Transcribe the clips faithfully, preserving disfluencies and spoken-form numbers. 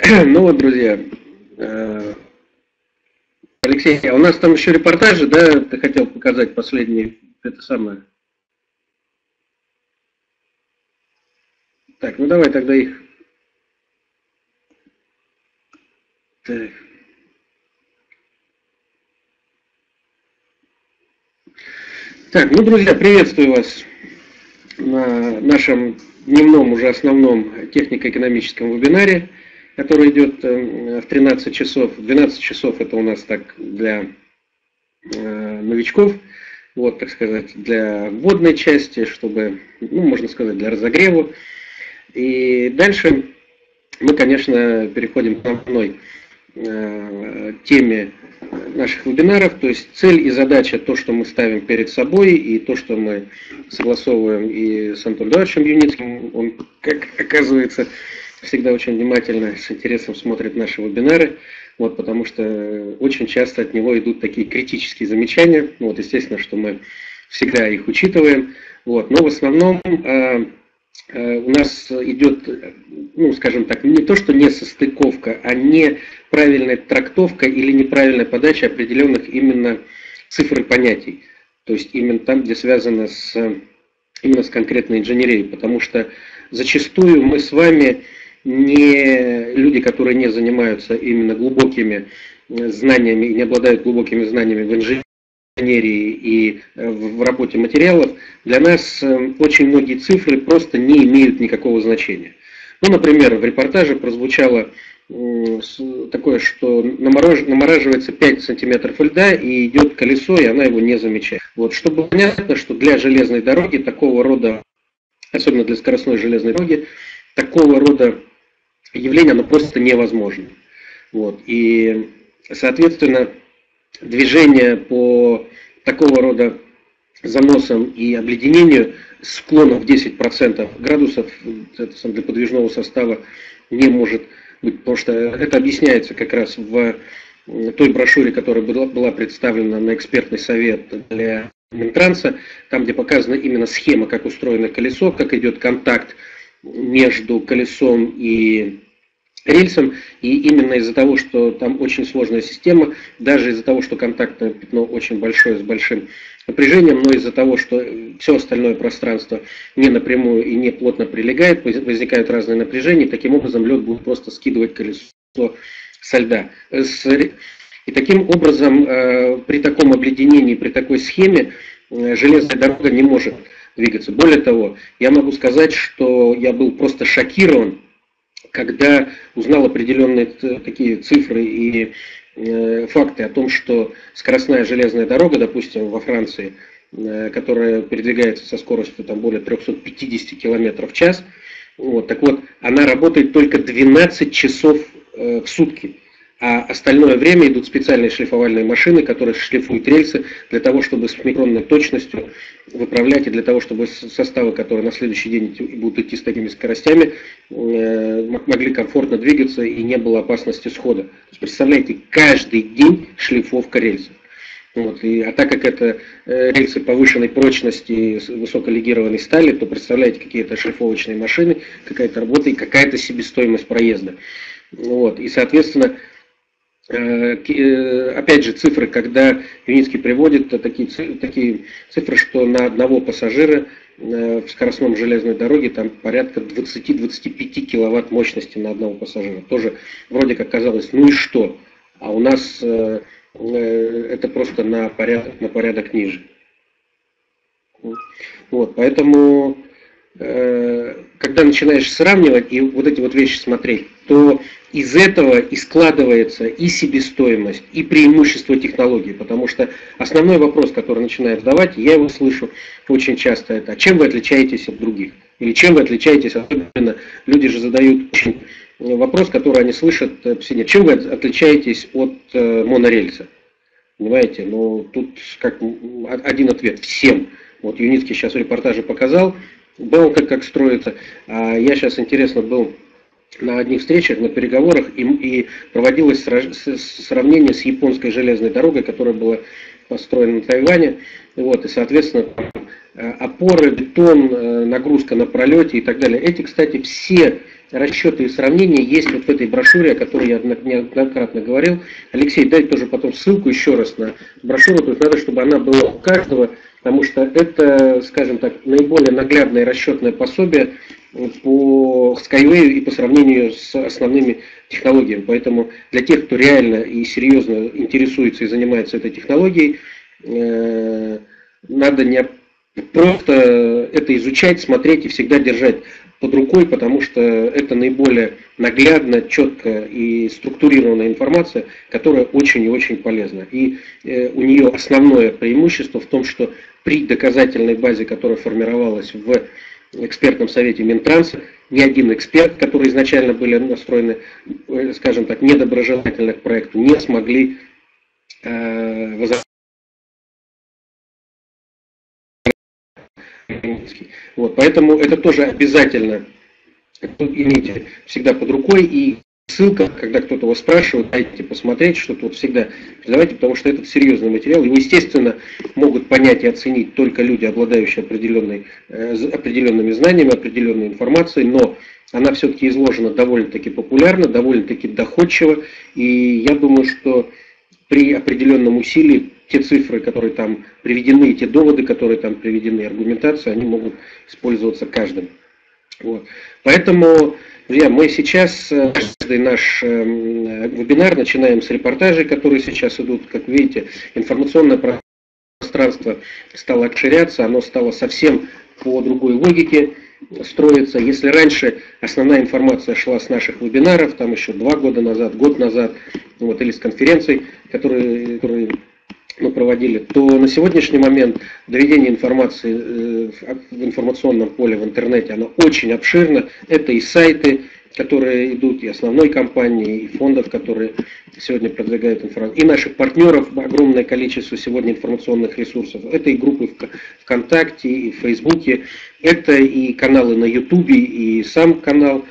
Ну вот, друзья, э, Алексей, а у нас там еще репортажи, да, ты хотел показать последние, это самое. Так, ну давай тогда их. Так, Так, ну, друзья, приветствую вас на нашем дневном, уже основном технико-экономическом вебинаре, который идет э, в тринадцать часов. двенадцать часов это у нас так для э, новичков, вот, так сказать, для вводной части, чтобы, ну, можно сказать, для разогрева. И дальше мы, конечно, переходим к основной э, теме наших вебинаров, то есть цель и задача, то, что мы ставим перед собой, и то, что мы согласовываем и с Антоном Эдуардовичем Юницким, он, как оказывается, всегда очень внимательно, с интересом смотрит наши вебинары, вот, потому что очень часто от него идут такие критические замечания, вот, естественно, что мы всегда их учитываем, вот, но в основном э, у нас идет, ну, скажем так, не то, что не состыковка, а неправильная трактовка или неправильная подача определенных именно цифр и понятий. То есть именно там, где связано с, именно с конкретной инженерией. Потому что зачастую мы с вами не люди, которые не занимаются именно глубокими знаниями и не обладают глубокими знаниями в инженерии, и в работе материалов, для нас очень многие цифры просто не имеют никакого значения. Ну, например, в репортаже прозвучало такое, что намораживается пять сантиметров льда и идет колесо, и она его не замечает. Вот, чтобы понятно, что для железной дороги такого рода, особенно для скоростной железной дороги, такого рода явление, оно просто невозможно. Вот, и, соответственно, движение по такого рода заносам и обледенению с склоном в десять процентов градусов это для подвижного состава не может быть, потому что это объясняется как раз в той брошюре, которая была представлена на экспертный совет для Минтранса, там, где показана именно схема, как устроено колесо, как идет контакт между колесом и рельсом, и именно из-за того, что там очень сложная система, даже из-за того, что контактное пятно очень большое, с большим напряжением, но из-за того, что все остальное пространство не напрямую и не плотно прилегает, возникают разные напряжения, таким образом лед будет просто скидывать колесо со льда. И таким образом при таком обледенении, при такой схеме железная дорога не может двигаться. Более того, я могу сказать, что я был просто шокирован, когда узнал определенные такие цифры и э, факты о том, что скоростная железная дорога, допустим, во Франции, э, которая передвигается со скоростью там, более трёхсот пятидесяти километров в час, вот, так вот, она работает только двенадцать часов э, в сутки. А остальное время идут специальные шлифовальные машины, которые шлифуют рельсы для того, чтобы с микронной точностью выправлять, и для того, чтобы составы, которые на следующий день будут идти с такими скоростями, могли комфортно двигаться и не было опасности схода. То есть, представляете, каждый день шлифовка рельсов. Вот, и, а так как это рельсы повышенной прочности, высоколегированной стали, то представляете, какие-то шлифовочные машины, какая-то работа и какая-то себестоимость проезда. Вот, и, соответственно, опять же, цифры, когда Юницкий приводит такие, такие цифры, что на одного пассажира в скоростном железной дороге там порядка двадцати-двадцати пяти киловатт мощности на одного пассажира. Тоже вроде как казалось, ну и что? А у нас это просто на порядок, на порядок ниже. Вот, поэтому, когда начинаешь сравнивать и вот эти вот вещи смотреть, то из этого и складывается и себестоимость, и преимущество технологий. Потому что основной вопрос, который начинает задавать, я его слышу очень часто, это: а чем вы отличаетесь от других? Или чем вы отличаетесь, особенно люди же задают очень вопрос, который они слышат повсеместно: чем вы отличаетесь от монорельса? Понимаете, ну тут как один ответ: всем. Вот Юницкий сейчас в репортаже показал, был как, как строится, а я сейчас, интересно, был на одних встречах, на переговорах, и, и проводилось сравнение с японской железной дорогой, которая была построена на Тайване. Вот, и, соответственно, опоры, бетон, нагрузка на пролете и так далее. Эти, кстати, все расчеты и сравнения есть вот в этой брошюре, о которой я неоднократно говорил. Алексей, дай тоже потом ссылку еще раз на брошюру, то есть надо, чтобы она была у каждого, потому что это, скажем так, наиболее наглядное расчетное пособие по Skyway и по сравнению с основными технологиями. Поэтому для тех, кто реально и серьезно интересуется и занимается этой технологией, надо не просто это изучать, смотреть и всегда держать под рукой, потому что это наиболее наглядно, четко и структурированная информация, которая очень и очень полезна. И э, у нее основное преимущество в том, что при доказательной базе, которая формировалась в экспертном совете Минтранса, ни один эксперт, которые изначально были настроены, э, скажем так, недоброжелательно к проекту, не смогли э, возразить. Вот, поэтому это тоже обязательно имейте всегда под рукой, и ссылка, когда кто-то вас спрашивает, дайте посмотреть, что-то вот всегда давайте, потому что это серьезный материал. Его, естественно, могут понять и оценить только люди, обладающие определенной, определенными знаниями, определенной информацией, но она все-таки изложена довольно-таки популярно, довольно-таки доходчиво, и я думаю, что при определенном усилии те цифры, которые там приведены, те доводы, которые там приведены, аргументация, они могут использоваться каждым. Вот. Поэтому, друзья, мы сейчас каждый наш вебинар начинаем с репортажей, которые сейчас идут. Как видите, информационное пространство стало расширяться, оно стало совсем по другой логике строиться. Если раньше основная информация шла с наших вебинаров, там еще два года назад, год назад, вот, или с конференций, которые, которые мы проводили, то на сегодняшний момент доведение информации в информационном поле в интернете, оно очень обширно. Это и сайты, которые идут, и основной компании, и фондов, которые сегодня продвигают информацию, и наших партнеров огромное количество сегодня информационных ресурсов. Это и группы ВКонтакте, и в Фейсбуке, это и каналы на Ютубе, и сам канал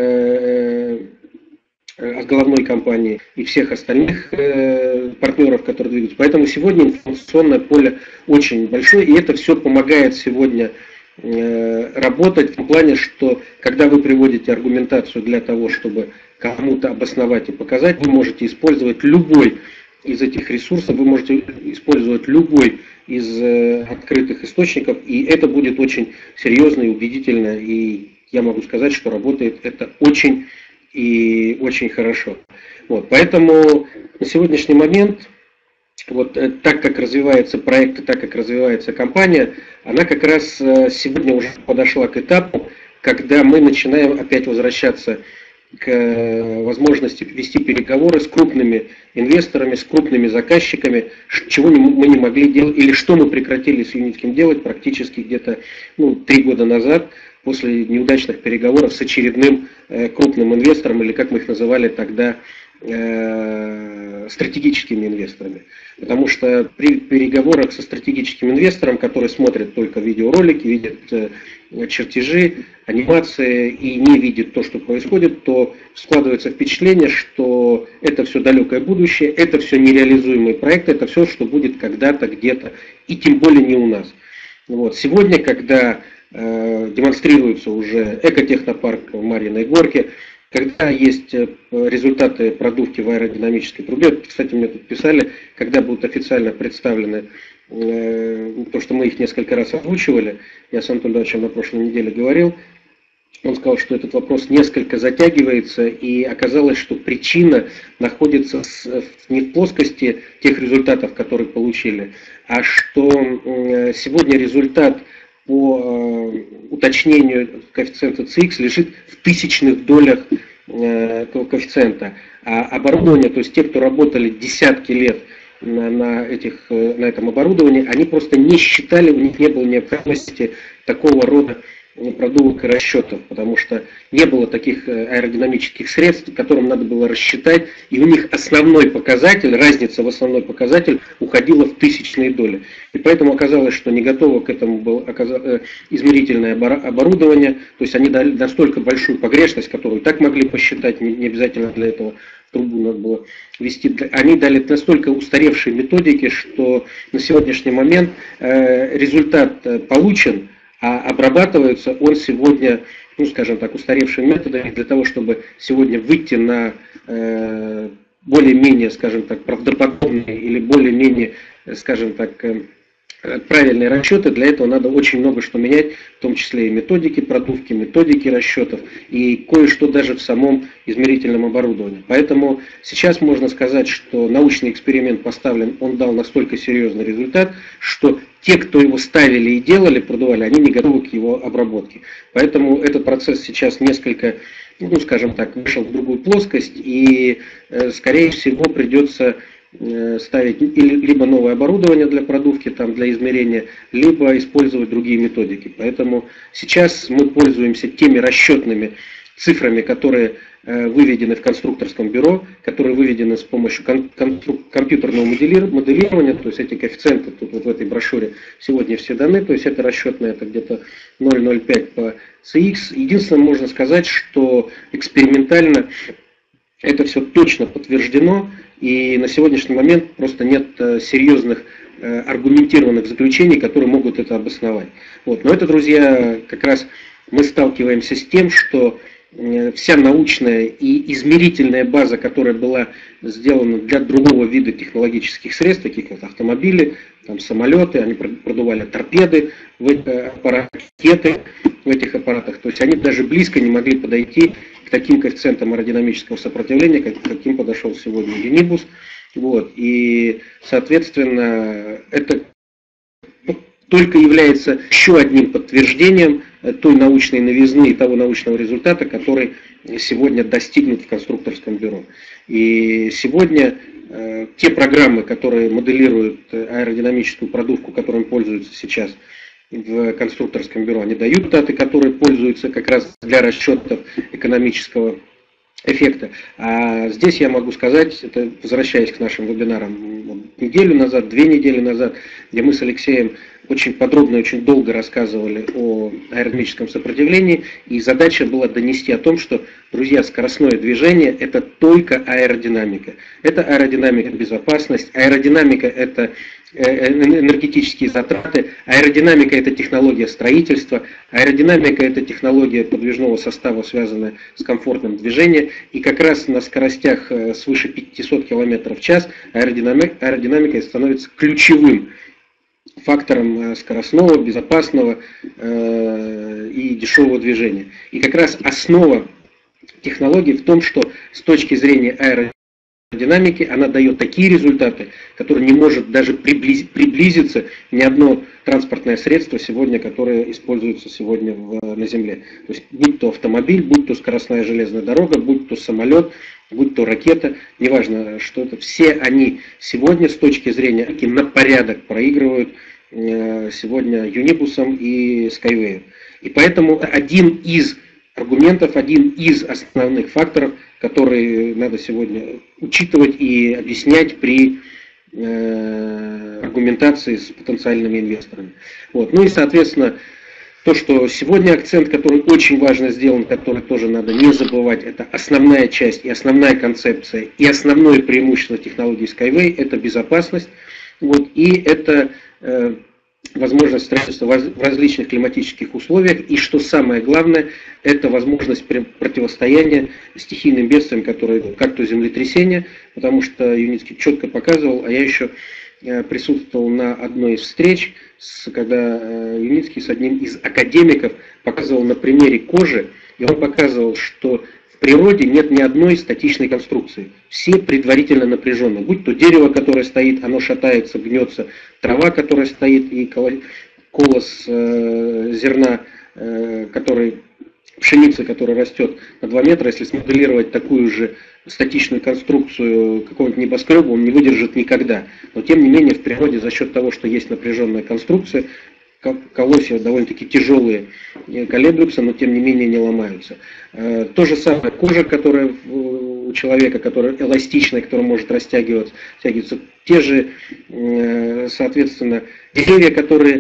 от головной компании и всех остальных э, партнеров, которые двигаются. Поэтому сегодня информационное поле очень большое, и это все помогает сегодня э, работать в том плане, что когда вы приводите аргументацию для того, чтобы кому-то обосновать и показать, вы можете использовать любой из этих ресурсов, вы можете использовать любой из э, открытых источников, и это будет очень серьезно и убедительно, и я могу сказать, что работает это очень и очень хорошо. Вот, поэтому на сегодняшний момент, вот так как развивается проект и так как развивается компания, она как раз сегодня уже подошла к этапу, когда мы начинаем опять возвращаться к возможности вести переговоры с крупными инвесторами, с крупными заказчиками, чего мы не могли делать, или что мы прекратили с Юнитким делать практически где-то ну, три года назад, после неудачных переговоров с очередным э, крупным инвестором, или как мы их называли тогда, э, стратегическими инвесторами. Потому что при переговорах со стратегическим инвестором, который смотрит только видеоролики, видит э, чертежи, анимации и не видит то, что происходит, то складывается впечатление, что это все далекое будущее, это все нереализуемые проекты, это все, что будет когда-то, где-то, и тем более не у нас. Вот. Сегодня, когда демонстрируется уже экотехнопарк в Марьиной Горке, когда есть результаты продувки в аэродинамической трубе. Кстати, мне тут писали, когда будут официально представлены, то, что мы их несколько раз озвучивали, я с Антоном Ивановичем на прошлой неделе говорил, он сказал, что этот вопрос несколько затягивается, и оказалось, что причина находится не в плоскости тех результатов, которые получили, а что сегодня результат по уточнению коэффициента си икс лежит в тысячных долях коэффициента. А оборудование, то есть те, кто работали десятки лет на, на, этих, на этом оборудовании, они просто не считали, у них не было необходимости такого рода продувок и расчетов, потому что не было таких аэродинамических средств, которым надо было рассчитать, и у них основной показатель, разница в основной показатель уходила в тысячные доли. И поэтому оказалось, что не готово к этому было измерительное оборудование, то есть они дали настолько большую погрешность, которую так могли посчитать, не обязательно для этого трубу надо было вести. Они дали настолько устаревшие методики, что на сегодняшний момент результат получен, а обрабатывается он сегодня ну, скажем так, устаревшими методами для того, чтобы сегодня выйти на э, более-менее, скажем так, правдоподобные или более-менее, скажем так, э, правильные расчеты. Для этого надо очень много что менять, в том числе и методики продувки, методики расчетов и кое-что даже в самом измерительном оборудовании. Поэтому сейчас можно сказать, что научный эксперимент поставлен, он дал настолько серьезный результат, что те, кто его ставили и делали, продували, они не готовы к его обработке. Поэтому этот процесс сейчас несколько, ну, скажем так, вышел в другую плоскость, и, скорее всего, придется ставить либо новое оборудование для продувки, там, для измерения, либо использовать другие методики. Поэтому сейчас мы пользуемся теми расчетными цифрами, которые выведены в конструкторском бюро, которые выведены с помощью компьютерного моделирования, то есть эти коэффициенты тут вот в этой брошюре сегодня все даны, то есть это расчетное, это где-то ноль целых ноль пять по си икс. Единственное, можно сказать, что экспериментально это все точно подтверждено, и на сегодняшний момент просто нет серьезных аргументированных заключений, которые могут это обосновать. Вот. Но это, друзья, как раз мы сталкиваемся с тем, что вся научная и измерительная база, которая была сделана для другого вида технологических средств, таких как автомобили, там, самолеты, они продували торпеды, в аппараты, ракеты в этих аппаратах, то есть они даже близко не могли подойти к таким коэффициентам аэродинамического сопротивления, как, каким подошел сегодня Юнибус. Вот. И, соответственно, это только является еще одним подтверждением той научной новизны и того научного результата, который сегодня достигнут в конструкторском бюро. И сегодня э, те программы, которые моделируют аэродинамическую продувку, которым пользуются сейчас в конструкторском бюро, они дают даты, которые пользуются как раз для расчетов экономического эффекта. А здесь я могу сказать, это возвращаясь к нашим вебинарам неделю назад, две недели назад, где мы с Алексеем очень подробно и очень долго рассказывали о аэродинамическом сопротивлении, и задача была донести о том, что, друзья, скоростное движение – это только аэродинамика. Это аэродинамика, безопасность, аэродинамика – это энергетические затраты, аэродинамика – это технология строительства, аэродинамика – это технология подвижного состава, связанная с комфортным движением, и как раз на скоростях свыше пятисот километров в час аэродинамика, аэродинамика становится ключевым фактором скоростного, безопасного э, и дешевого движения. И как раз основа технологии в том, что с точки зрения аэродинамики она дает такие результаты, которые не может даже приблизиться, приблизиться ни одно транспортное средство сегодня, которое используется сегодня в, на Земле. То есть будь то автомобиль, будь то скоростная железная дорога, будь то самолет, будь то ракета, неважно, что это, все они сегодня с точки зрения на порядок проигрывают э, сегодня Юнибусом и Skyway. И поэтому один из аргументов, один из основных факторов, которые надо сегодня учитывать и объяснять при э, аргументации с потенциальными инвесторами. Вот. Ну и, соответственно, то, что сегодня акцент, который очень важно сделан, который тоже надо не забывать, это основная часть и основная концепция, и основное преимущество технологии Skyway – это безопасность, вот, и это э, возможность строительства в различных климатических условиях, и что самое главное, это возможность противостояния стихийным бедствиям, которые идут, как то землетрясения, потому что Юницкий четко показывал, а я еще присутствовал на одной из встреч, когда Юницкий с одним из академиков показывал на примере кожи, и он показывал, что в природе нет ни одной статичной конструкции. Все предварительно напряженные. Будь то дерево, которое стоит, оно шатается, гнется, трава, которая стоит, и колос э, зерна, э, который, пшеницы, которая растет на два метра, если смоделировать такую же статичную конструкцию какого-нибудь небоскреба, он не выдержит никогда. Но тем не менее в природе за счет того, что есть напряженная конструкция, колосья довольно-таки тяжелые, колеблются, но тем не менее не ломаются. То же самое кожа, которая у человека, которая эластичная, которая может растягиваться, растягиваться. Те же, соответственно, деревья, которые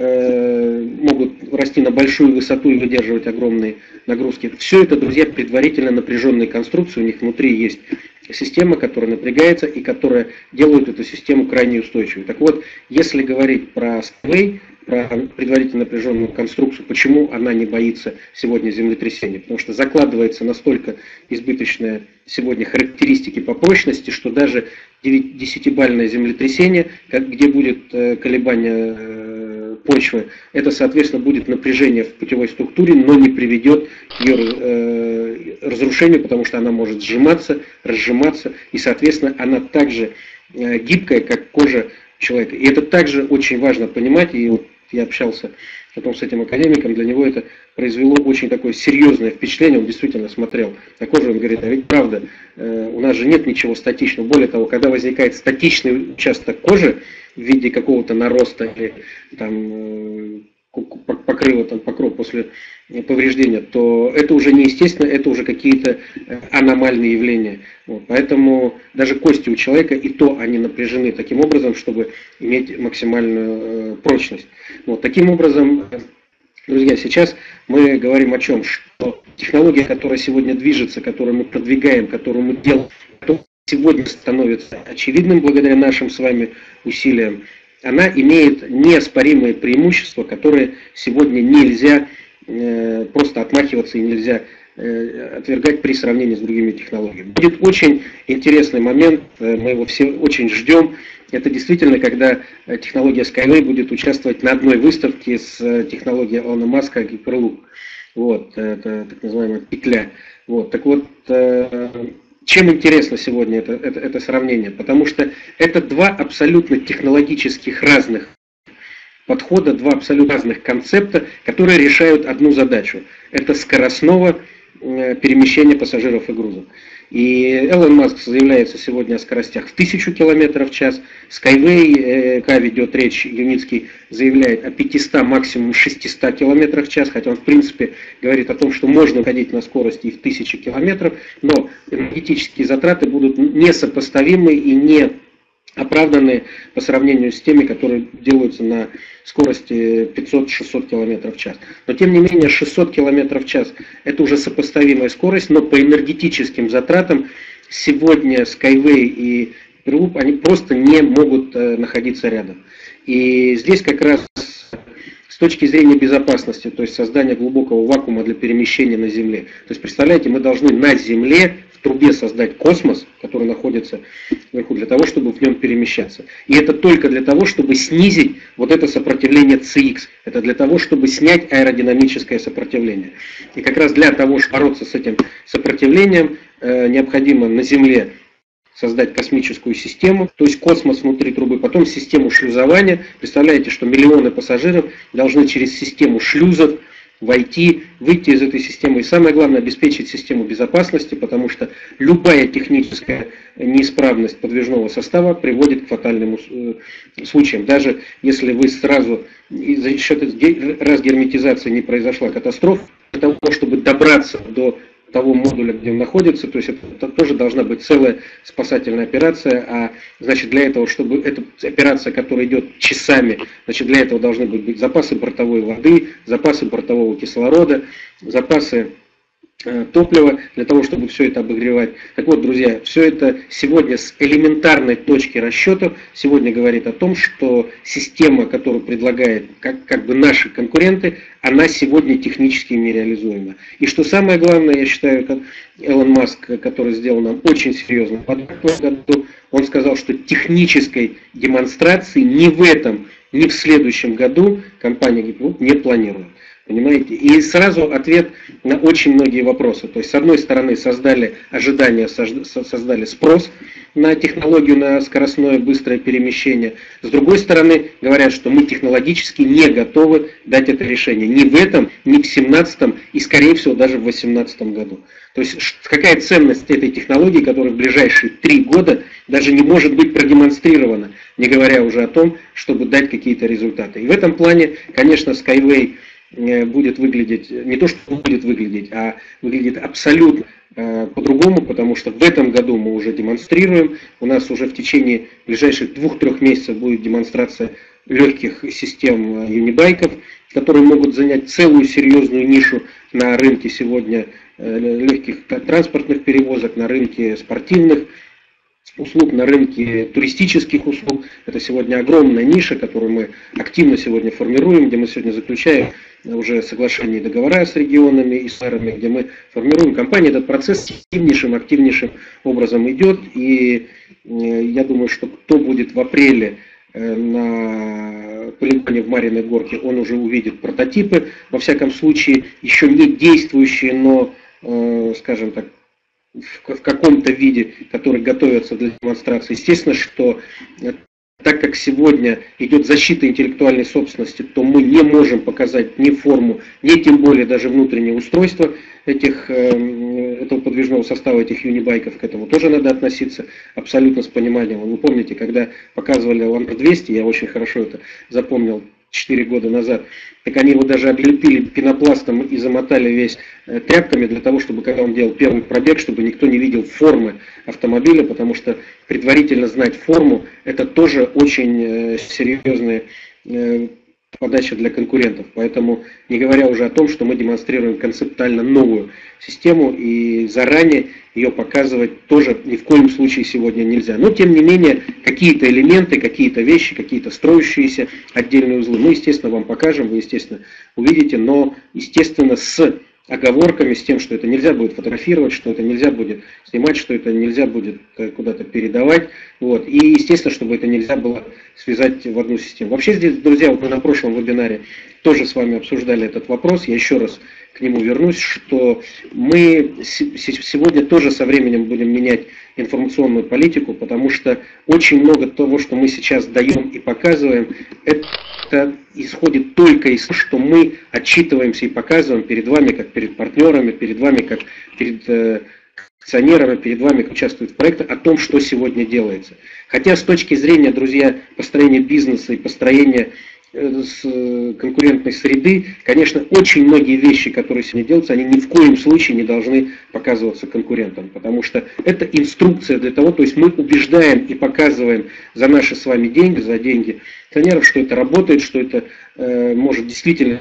могут расти на большую высоту и выдерживать огромные нагрузки. Все это, друзья, предварительно напряженные конструкции. У них внутри есть система, которая напрягается и которая делает эту систему крайне устойчивой. Так вот, если говорить про Skyway, про предварительно напряженную конструкцию, почему она не боится сегодня землетрясения. Потому что закладывается настолько избыточные сегодня характеристики по прочности, что даже десятибалльное землетрясение, где будет колебание почвы, это, соответственно, будет напряжение в путевой структуре, но не приведет к ее разрушению, потому что она может сжиматься, разжиматься, и, соответственно, она также гибкая, как кожа человека. И это также очень важно понимать, и вот я общался потом с этим академиком, для него это произвело очень такое серьезное впечатление, он действительно смотрел на кожу, он говорит, а ведь правда, у нас же нет ничего статичного. Более того, когда возникает статичный участок кожи в виде какого-то нароста или там покрыла там покров после повреждения, то это уже неестественно, это уже какие-то аномальные явления. Вот. Поэтому даже кости у человека и то они напряжены таким образом, чтобы иметь максимальную прочность. Вот. Таким образом, друзья, сейчас мы говорим о чем? Что технология, которая сегодня движется, которую мы продвигаем, которую мы делаем, сегодня становится очевидным благодаря нашим с вами усилиям, она имеет неоспоримые преимущества, которые сегодня нельзя э, просто отмахиваться и нельзя э, отвергать при сравнении с другими технологиями. Будет очень интересный момент, э, мы его все очень ждем. Это действительно, когда технология Skyway будет участвовать на одной выставке с технологией Илона Маска Hyperloop. Вот, это так называемая петля. Вот, так вот, э, чем интересно сегодня это, это, это сравнение? Потому что это два абсолютно технологических разных подхода, два абсолютно разных концепта, которые решают одну задачу. Это скоростного перемещения пассажиров и грузов. И Илон Маск заявляется сегодня о скоростях в тысячу километров в час. Skyway, пока ведет речь, Юницкий заявляет о пятистах, максимум шестистах километрах в час, хотя он в принципе говорит о том, что можно ходить на скорости и в тысячи километров, но энергетические затраты будут несопоставимы и не оправданные по сравнению с теми, которые делаются на скорости пятьсот-шестьсот километров в час. Но тем не менее шестьсот километров в час это уже сопоставимая скорость, но по энергетическим затратам сегодня Skyway и Hyperloop они просто не могут э, находиться рядом. И здесь как раз с точки зрения безопасности, то есть создания глубокого вакуума для перемещения на Земле. То есть представляете, мы должны на Земле в трубе создать космос, который находится вверху, для того, чтобы в нем перемещаться. И это только для того, чтобы снизить вот это сопротивление си икс. Это для того, чтобы снять аэродинамическое сопротивление. И как раз для того, чтобы бороться с этим сопротивлением, э, необходимо на Земле создать космическую систему, то есть космос внутри трубы, потом систему шлюзования. Представляете, что миллионы пассажиров должны через систему шлюзов войти, выйти из этой системы. И самое главное, обеспечить систему безопасности, потому что любая техническая неисправность подвижного состава приводит к фатальным случаям. Даже если вы сразу, за счет разгерметизации не произошла катастрофа, для того, чтобы добраться до того модуля, где он находится, то есть это тоже должна быть целая спасательная операция, а значит для этого, чтобы эта операция, которая идет часами, значит для этого должны быть запасы бортовой воды, запасы бортового кислорода, запасы э, топлива, для того, чтобы все это обогревать. Так вот, друзья, все это сегодня с элементарной точки расчетов сегодня говорит о том, что система, которую предлагают как, как бы наши конкуренты, она сегодня технически нереализуема. И что самое главное, я считаю, как Илон Маск, который сделал нам очень серьезный подарок в этом году, он сказал, что технической демонстрации ни в этом, ни в следующем году компания Hyperloop не планирует. Понимаете? И сразу ответ на очень многие вопросы. То есть, с одной стороны, создали ожидания, создали спрос на технологию, на скоростное быстрое перемещение. С другой стороны, говорят, что мы технологически не готовы дать это решение. Ни в этом, ни в семнадцатом и, скорее всего, даже в восемнадцатом году. То есть, какая ценность этой технологии, которая в ближайшие три года даже не может быть продемонстрирована, не говоря уже о том, чтобы дать какие-то результаты. И в этом плане, конечно, Skyway будет выглядеть, не то, что будет выглядеть, а выглядит абсолютно э, по-другому, потому что в этом году мы уже демонстрируем, у нас уже в течение ближайших двух-трех месяцев будет демонстрация легких систем юнибайков, которые могут занять целую серьезную нишу на рынке сегодня э, легких транспортных перевозок, на рынке спортивных услуг на рынке туристических услуг. Это сегодня огромная ниша, которую мы активно сегодня формируем, где мы сегодня заключаем уже соглашения и договора с регионами и с мэрами, где мы формируем компании. Этот процесс активнейшим, активнейшим образом идет. И я думаю, что кто будет в апреле на полигоне в Марьиной Горке, он уже увидит прототипы. Во всяком случае, еще не действующие, но, скажем так, в каком-то виде, который готовится для демонстрации. Естественно, что так как сегодня идет защита интеллектуальной собственности, то мы не можем показать ни форму, ни тем более даже внутреннее устройство этих, этого подвижного состава, этих юнибайков. К этому тоже надо относиться абсолютно с пониманием. Вы помните, когда показывали Ламбер двести, я очень хорошо это запомнил, четыре года назад, так они его даже облепили пенопластом и замотали весь тряпками для того, чтобы, когда он делал первый пробег, чтобы никто не видел формы автомобиля, потому что предварительно знать форму – это тоже очень серьезная подача для конкурентов. Поэтому, не говоря уже о том, что мы демонстрируем концептуально новую систему, и заранее ее показывать тоже ни в коем случае сегодня нельзя. Но, тем не менее, какие-то элементы, какие-то вещи, какие-то строящиеся отдельные узлы мы, естественно, вам покажем, вы, естественно, увидите, но, естественно, с оговорками, с тем, что это нельзя будет фотографировать, что это нельзя будет снимать, что это нельзя будет куда-то передавать. Вот. И, естественно, чтобы это нельзя было связать в одну систему. Вообще здесь, друзья, вот мы на прошлом вебинаре тоже с вами обсуждали этот вопрос. Я еще раз к нему вернусь, что мы сегодня тоже со временем будем менять информационную политику, потому что очень много того, что мы сейчас даем и показываем, это исходит только из того, что мы отчитываемся и показываем перед вами, как перед партнерами, перед вами, как перед э, акционерами, перед вами, как участвуют в проектах, о том, что сегодня делается. Хотя с точки зрения, друзья, построения бизнеса и построения с конкурентной среды, конечно, очень многие вещи, которые сегодня делаются, они ни в коем случае не должны показываться конкурентам, потому что это инструкция для того, то есть мы убеждаем и показываем за наши с вами деньги, за деньги акционеров, что это работает, что это э, может действительно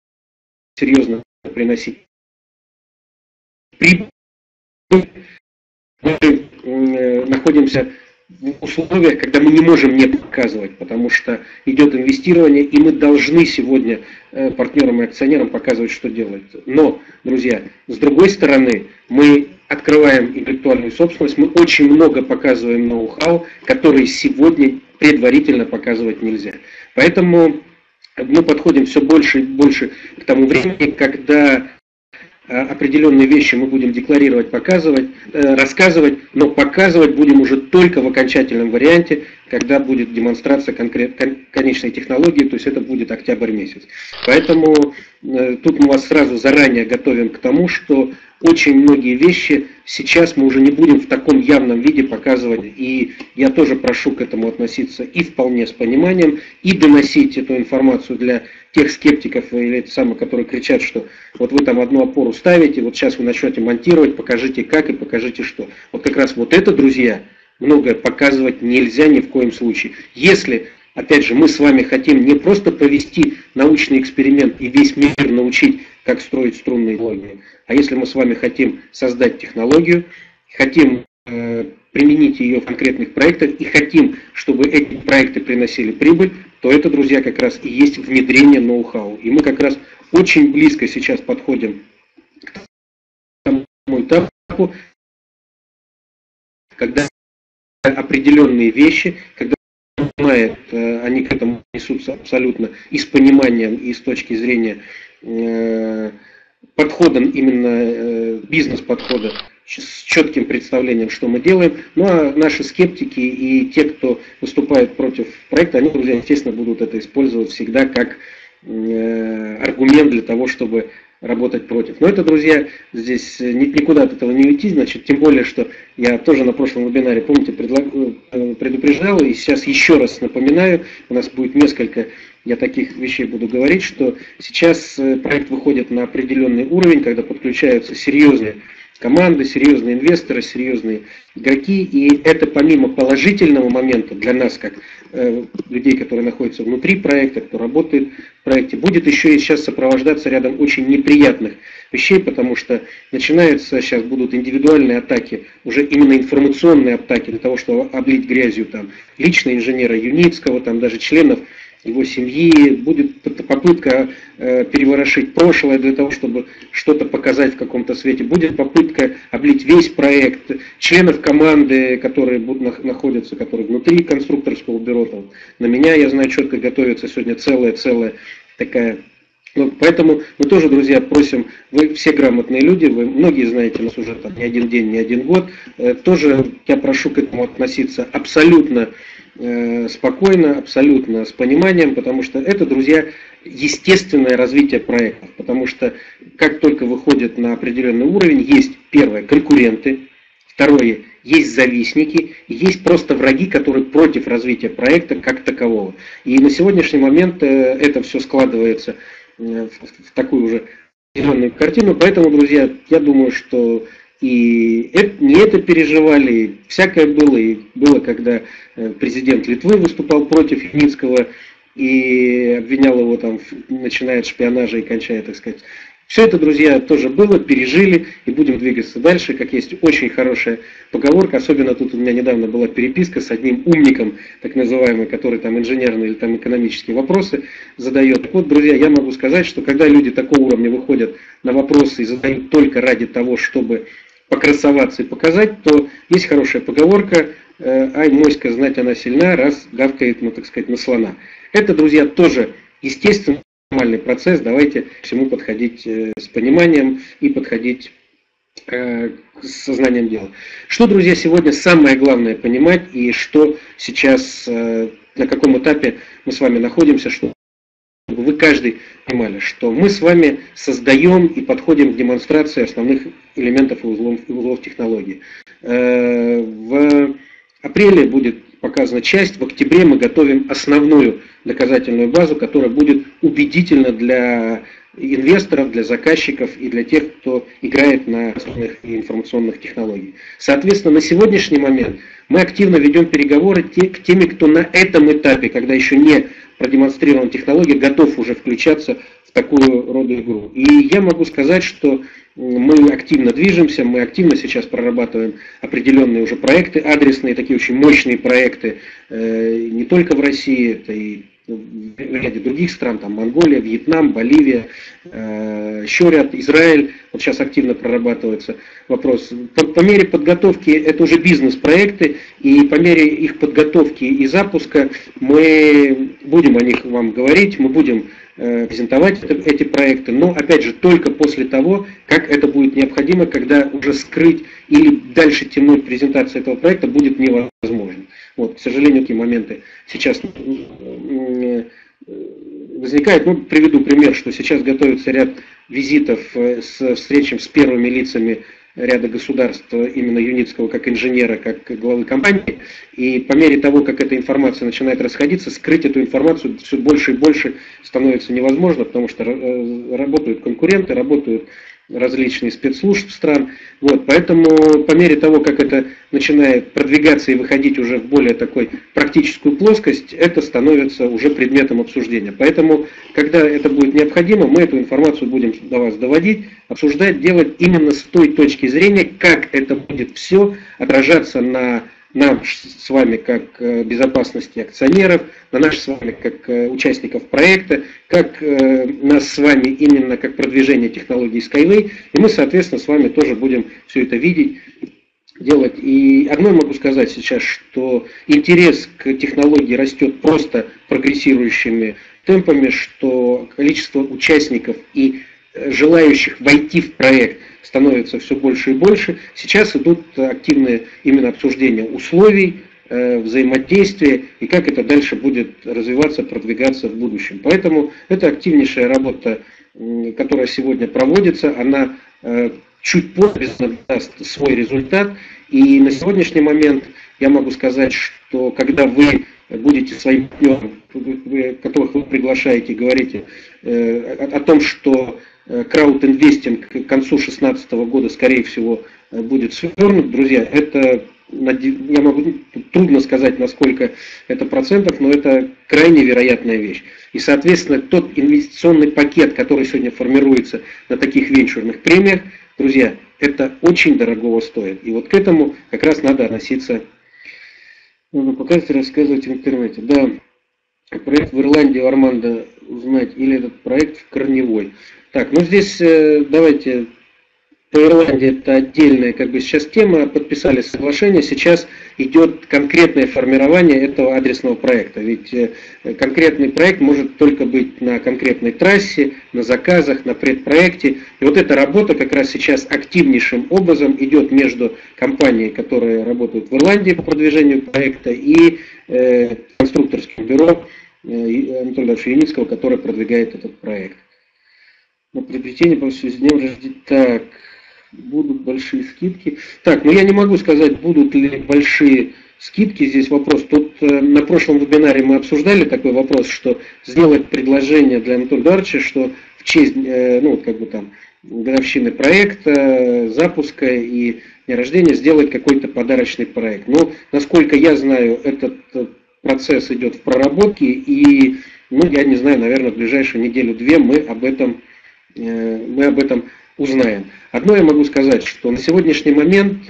серьезно приносить прибыль. Мы э, находимся в условиях, когда мы не можем не показывать, потому что идет инвестирование, и мы должны сегодня партнерам и акционерам показывать, что делается. Но, друзья, с другой стороны, мы открываем интеллектуальную собственность, мы очень много показываем ноу-хау, которые сегодня предварительно показывать нельзя. Поэтому мы подходим все больше и больше к тому времени, когда определенные вещи мы будем декларировать, показывать, э, рассказывать, но показывать будем уже только в окончательном варианте, когда будет демонстрация конкрет, кон, конечной технологии, то есть это будет октябрь месяц. Поэтому э, тут мы вас сразу заранее готовим к тому, что очень многие вещи сейчас мы уже не будем в таком явном виде показывать, и я тоже прошу к этому относиться и вполне с пониманием, и доносить эту информацию для тех скептиков, или самых, которые кричат, что вот вы там одну опору ставите, вот сейчас вы начнете монтировать, покажите как и покажите что. Вот как раз вот это, друзья, многое показывать нельзя ни в коем случае. Если, опять же, мы с вами хотим не просто провести научный эксперимент и весь мир научить, как строить струнные технологии, а если мы с вами хотим создать технологию, хотим э, применить ее в конкретных проектах и хотим, чтобы эти проекты приносили прибыль, то это, друзья, как раз и есть внедрение ноу-хау. И мы как раз очень близко сейчас подходим к тому этапу, когда определенные вещи, когда понимает, они к этому несутся абсолютно и с пониманием, и с точки зрения подходом, именно бизнес-подхода, с четким представлением, что мы делаем. Ну а наши скептики и те, кто выступает против проекта, они, друзья, естественно, будут это использовать всегда как аргумент для того, чтобы работать против. Но это, друзья, здесь никуда от этого не уйти, значит, тем более, что я тоже на прошлом вебинаре, помните, предупреждал, и сейчас еще раз напоминаю, у нас будет несколько, я таких вещей буду говорить, что сейчас проект выходит на определенный уровень, когда подключаются серьезные команды, серьезные инвесторы, серьезные игроки. И это помимо положительного момента для нас, как э, людей, которые находятся внутри проекта, кто работает в проекте, будет еще и сейчас сопровождаться рядом очень неприятных вещей, потому что начинаются, сейчас будут индивидуальные атаки, уже именно информационные атаки для того, чтобы облить грязью там, лично инженера Юницкого, там, даже членов его семьи, будет попытка э, переворошить прошлое для того, чтобы что-то показать в каком-то свете, будет попытка облить весь проект, членов команды, которые будут, находятся, которые внутри конструкторского бюро, там, на меня, я знаю, четко готовится сегодня целая-целая такая. Ну, поэтому мы тоже, друзья, просим, вы все грамотные люди, вы многие знаете нас уже там, не один день, не один год, э, тоже я прошу к этому относиться абсолютно спокойно, абсолютно с пониманием, потому что это, друзья, естественное развитие проектов, потому что как только выходит на определенный уровень, есть, первое, конкуренты, второе, есть завистники, и есть просто враги, которые против развития проекта как такового. И на сегодняшний момент это все складывается в такую уже определенную картину, поэтому, друзья, я думаю, что и это, не это переживали, и всякое было, и было, когда президент Литвы выступал против Юницкого и обвинял его там, начиная от шпионажа и кончая, так сказать. Все это, друзья, тоже было, пережили, и будем двигаться дальше, как есть очень хорошая поговорка, особенно тут у меня недавно была переписка с одним умником, так называемый, который там инженерные или там экономические вопросы задает. Так вот, друзья, я могу сказать, что когда люди такого уровня выходят на вопросы и задают только ради того, чтобы покрасоваться и показать, то есть хорошая поговорка: «Ай, моська, знать она сильна, раз гавкает, ну, так сказать, на слона». Это, друзья, тоже естественно нормальный процесс, давайте к всему подходить с пониманием и подходить с сознанием дела. Что, друзья, сегодня самое главное понимать, и что сейчас, на каком этапе мы с вами находимся, что вы каждый понимали, что мы с вами создаем и подходим к демонстрации основных элементов и узлов, и узлов технологии. В апреле будет показана часть, в октябре мы готовим основную доказательную базу, которая будет убедительна для инвесторов, для заказчиков и для тех, кто играет на основных информационных технологиях. Соответственно, на сегодняшний момент мы активно ведем переговоры к теми, кто на этом этапе, когда еще не продемонстрирована технология, готов уже включаться в такую роду игру. И я могу сказать, что мы активно движемся, мы активно сейчас прорабатываем определенные уже проекты, адресные, такие очень мощные проекты, не только в России, это и в ряде других стран, там Монголия, Вьетнам, Боливия, еще ряд, Израиль, вот сейчас активно прорабатывается вопрос. По, по мере подготовки, это уже бизнес-проекты, и по мере их подготовки и запуска мы будем о них вам говорить, мы будем презентовать эти проекты, но опять же только после того, как это будет необходимо, когда уже скрыть или дальше тянуть презентацию этого проекта будет невозможно. Вот, к сожалению, такие моменты сейчас возникают. Ну, приведу пример, что сейчас готовится ряд визитов с встречами с первыми лицами ряда государств, именно Юницкого как инженера, как главы компании. И по мере того, как эта информация начинает расходиться, скрыть эту информацию все больше и больше становится невозможно, потому что работают конкуренты, работают различные спецслужб стран. Вот, поэтому по мере того, как это начинает продвигаться и выходить уже в более такой практическую плоскость, это становится уже предметом обсуждения. Поэтому, когда это будет необходимо, мы эту информацию будем до вас доводить, обсуждать, делать именно с той точки зрения, как это будет все отражаться на нам с вами как безопасности акционеров, на нас с вами как участников проекта, как нас с вами именно как продвижение технологий Skyway, и мы, соответственно, с вами тоже будем все это видеть, делать. И одно могу сказать сейчас, что интерес к технологии растет просто прогрессирующими темпами, что количество участников и желающих войти в проект становится все больше и больше. Сейчас идут активные именно обсуждения условий, взаимодействия и как это дальше будет развиваться, продвигаться в будущем. Поэтому это активнейшая работа, которая сегодня проводится, она чуть позже даст свой результат. И на сегодняшний момент я могу сказать, что когда вы будете своим партнерам, которых вы приглашаете, говорите о том, что краудинвестинг к концу две тысячи шестнадцатого года, скорее всего, будет свернут. Друзья, это, я могу, трудно сказать, насколько это процентов, но это крайне вероятная вещь. И, соответственно, тот инвестиционный пакет, который сегодня формируется на таких венчурных премиях, друзья, это очень дорогого стоит. И вот к этому как раз надо относиться, надо показывать, рассказывать в интернете. Да, проект в Ирландии у Армандо узнать, или этот проект в Корневой. Так, ну здесь давайте, по Ирландии это отдельная как бы сейчас тема, подписали соглашение, сейчас идет конкретное формирование этого адресного проекта. Ведь конкретный проект может только быть на конкретной трассе, на заказах, на предпроекте. И вот эта работа как раз сейчас активнейшим образом идет между компанией, которые работают в Ирландии по продвижению проекта, и э, конструкторским бюро э, Анатолия Юницкого, которое продвигает этот проект. На приобретение по с днем рождения. Так, будут большие скидки. Так, ну я не могу сказать, будут ли большие скидки. Здесь вопрос. Тут э, на прошлом вебинаре мы обсуждали такой вопрос, что сделать предложение для Анатолия Эдуардовича, что в честь, э, ну, как бы там, годовщины проекта, запуска и дня рождения сделать какой-то подарочный проект. Но, насколько я знаю, этот процесс идет в проработке, и, ну, я не знаю, наверное, в ближайшую неделю-две мы об этом мы об этом узнаем. Одно я могу сказать, что на сегодняшний момент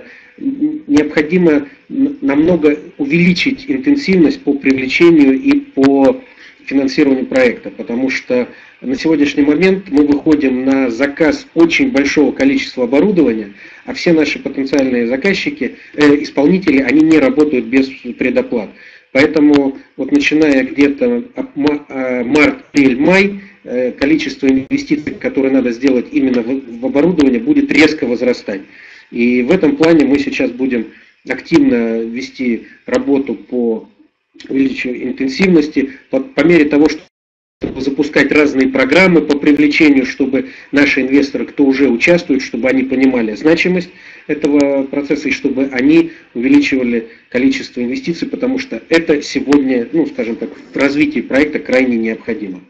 необходимо намного увеличить интенсивность по привлечению и по финансированию проекта, потому что на сегодняшний момент мы выходим на заказ очень большого количества оборудования, а все наши потенциальные заказчики, э, исполнители, они не работают без предоплат. Поэтому вот начиная где-то март, апрель, май, количество инвестиций, которые надо сделать именно в оборудование, будет резко возрастать. И в этом плане мы сейчас будем активно вести работу по увеличению интенсивности, по, по мере того, что запускать разные программы по привлечению, чтобы наши инвесторы, кто уже участвует, чтобы они понимали значимость этого процесса и чтобы они увеличивали количество инвестиций, потому что это сегодня, ну, скажем так, в развитии проекта крайне необходимо.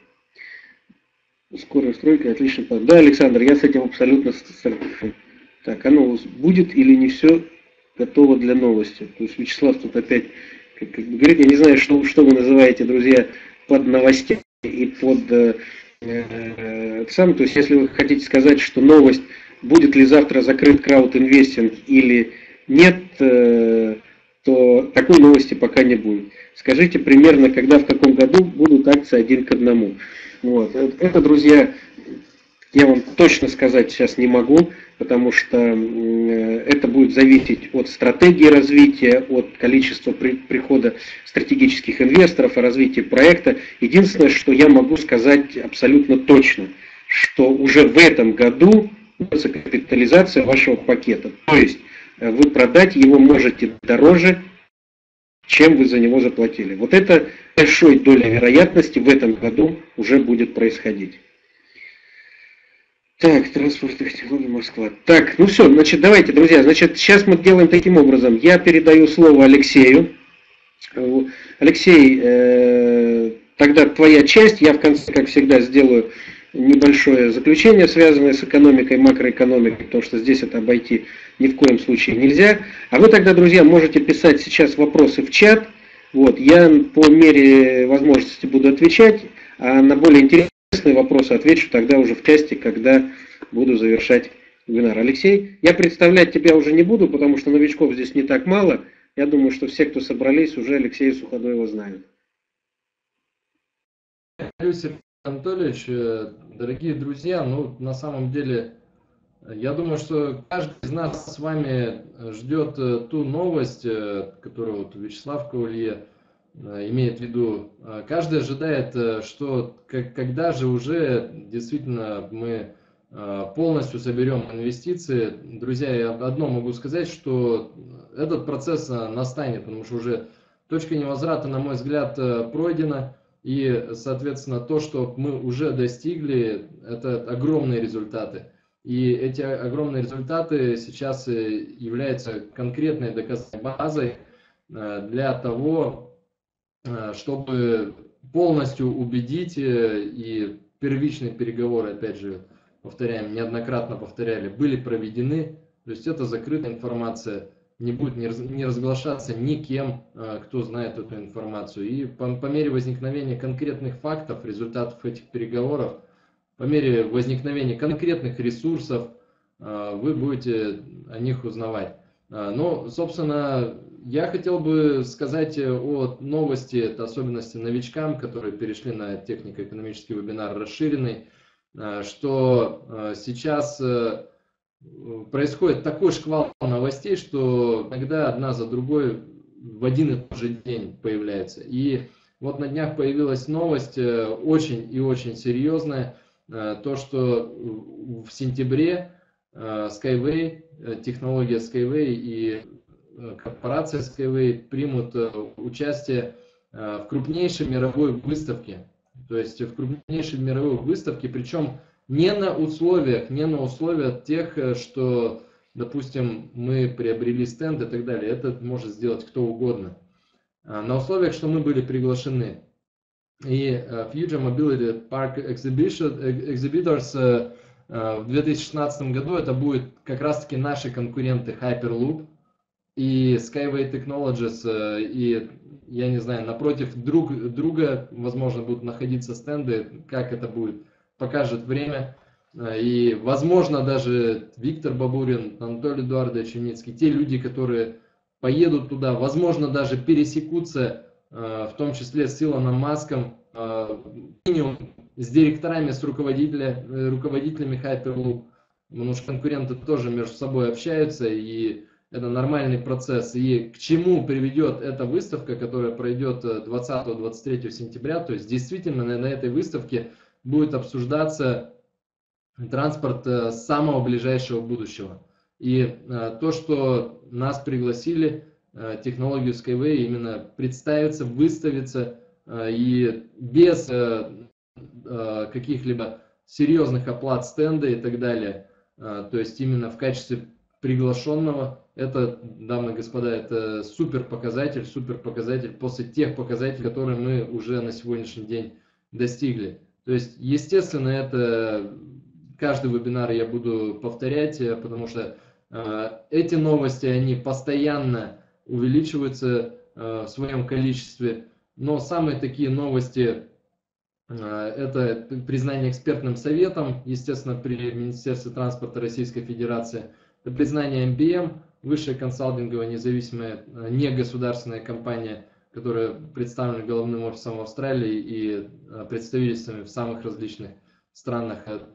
Скорая стройка, отлично. Да, Александр, я с этим абсолютно согласен. Так, оно будет или не все готово для новости? То есть Вячеслав тут опять как, как бы говорит, я не знаю, что, что вы называете, друзья, под новостями и под э, э, сам. То есть если вы хотите сказать, что новость, будет ли завтра закрыт краудинвестинг или нет, э, то такой новости пока не будет. Скажите примерно, когда, в каком году будут акции один к одному. Вот. Это, друзья, я вам точно сказать сейчас не могу, потому что это будет зависеть от стратегии развития, от количества при, прихода стратегических инвесторов, о развитии проекта. Единственное, что я могу сказать абсолютно точно, что уже в этом году будет капитализация вашего пакета. То есть вы продать его можете дороже, чем вы за него заплатили. Вот это большой доля вероятности в этом году уже будет происходить. Так, транспортных технологий Москва. Так, ну все, значит, давайте, друзья, значит, сейчас мы делаем таким образом. Я передаю слово Алексею. Алексей, э, тогда твоя часть. Я в конце, как всегда, сделаю небольшое заключение, связанное с экономикой, макроэкономикой, потому что здесь это обойти ни в коем случае нельзя. А вы тогда, друзья, можете писать сейчас вопросы в чат. Вот, я по мере возможности буду отвечать, а на более интересные вопросы отвечу тогда уже в части, когда буду завершать вебинар. Алексей, я представлять тебя уже не буду, потому что новичков здесь не так мало. Я думаю, что все, кто собрались, уже Алексея Суходоева знают. Алексей Анатольевич, дорогие друзья, ну, на самом деле, я думаю, что каждый из нас с вами ждет ту новость, которую вот Вячеслав Каулье имеет в виду. Каждый ожидает, что когда же уже действительно мы полностью соберем инвестиции. Друзья, я одно могу сказать, что этот процесс настанет, потому что уже точка невозврата, на мой взгляд, пройдена. И, соответственно, то, что мы уже достигли, это огромные результаты. И эти огромные результаты сейчас являются конкретной доказательной базой для того, чтобы полностью убедить и первичные переговоры, опять же, повторяем, неоднократно повторяли, были проведены. То есть это закрытая информация, не будет не разглашаться никем, кто знает эту информацию. И по, по мере возникновения конкретных фактов, результатов этих переговоров, по мере возникновения конкретных ресурсов, вы будете о них узнавать. Но, собственно, я хотел бы сказать о новости, это особенности новичкам, которые перешли на технико-экономический вебинар расширенный, что сейчас происходит такой шквал новостей, что иногда одна за другой в один и тот же день появляется. И вот на днях появилась новость очень и очень серьезная, то, что в сентябре Skyway, технология Skyway и корпорация Skyway примут участие в крупнейшей мировой выставке. То есть в крупнейшей мировой выставке, причем не на условиях, не на условиях тех, что, допустим, мы приобрели стенд и так далее. Это может сделать кто угодно. На условиях, что мы были приглашены. И Future Mobility Park Exhibitors в две тысячи шестнадцатом году это будет как раз-таки наши конкуренты Hyperloop и Skyway Technologies, и, я не знаю, напротив друг друга, возможно, будут находиться стенды. Как это будет, покажет время. И, возможно, даже Виктор Бабурин, Анатолий Эдуардович Юницкий, те люди, которые поедут туда, возможно, даже пересекутся, в том числе с Илоном Маском, минимум с директорами, с руководителями, руководителями Hyperloop, потому что конкуренты тоже между собой общаются, и это нормальный процесс. И к чему приведет эта выставка, которая пройдет двадцатого-двадцать третьего сентября, то есть действительно на, на этой выставке будет обсуждаться транспорт самого ближайшего будущего. И то, что нас пригласили, технологию Skyway именно представиться, выставиться, и без каких-либо серьезных оплат стенда и так далее, то есть именно в качестве приглашенного, это, дамы и господа, это супер показатель, супер показатель после тех показателей, которые мы уже на сегодняшний день достигли. То есть, естественно, это каждый вебинар я буду повторять, потому что э, эти новости, они постоянно увеличиваются э, в своем количестве, но самые такие новости, э, это признание экспертным советом, естественно, при Министерстве транспорта Российской Федерации, это признание эм би эм, высшая консалтинговая независимая негосударственная компания, которая представлена головным офисом в Австралии и представительствами в самых различных странах.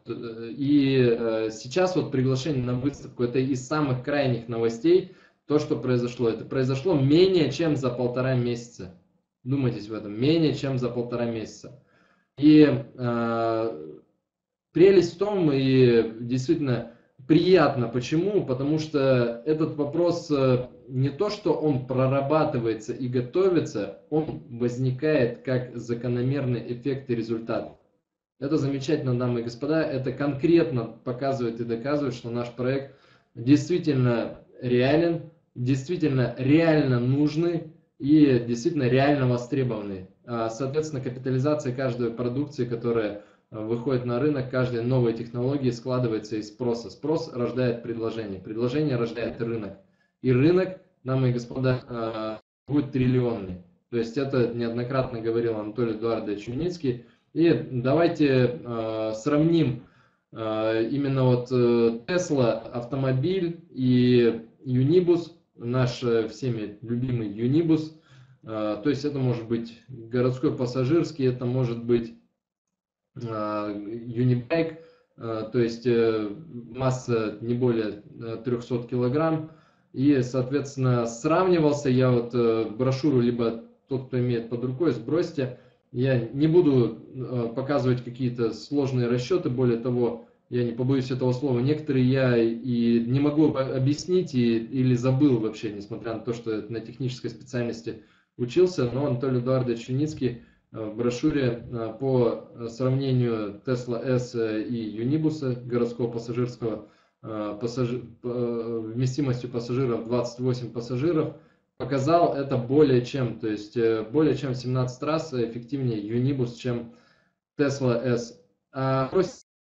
И сейчас вот приглашение на выставку, это из самых крайних новостей, то, что произошло. Это произошло менее чем за полтора месяца. Думайтесь в этом, менее чем за полтора месяца. И э, прелесть в том, и действительно приятно, почему? Потому что этот вопрос не то, что он прорабатывается и готовится, он возникает как закономерный эффект и результат. Это замечательно, дамы и господа, это конкретно показывает и доказывает, что наш проект действительно реален, действительно реально нужный и действительно реально востребованный. Соответственно, капитализация каждой продукции, которая выходит на рынок, каждой новой технологии складывается из спроса. Спрос рождает предложение, предложение рождает рынок. И рынок, дамы и господа, будет триллионный. То есть это неоднократно говорил Анатолий Эдуардович Юницкий. И давайте э, сравним э, именно вот Tesla автомобиль и Unibus, наш всеми любимый Unibus. Э, то есть это может быть городской пассажирский, это может быть э, Unibike, э, то есть э, масса не более трёхсот килограмм. И, соответственно, сравнивался я вот э, брошюру, либо тот, кто имеет под рукой, сбросьте. Я не буду э, показывать какие-то сложные расчеты, более того, я не побоюсь этого слова, некоторые я и не могу объяснить и, или забыл вообще, несмотря на то, что на технической специальности учился, но Анатолий Эдуардович Юницкий в брошюре э, по сравнению Tesla S и Unibus, городского пассажирского, э, пассажир, э, вместимостью пассажиров двадцать восемь пассажиров, показал это более чем, то есть более чем в семнадцать раз эффективнее Unibus, чем Tesla S. А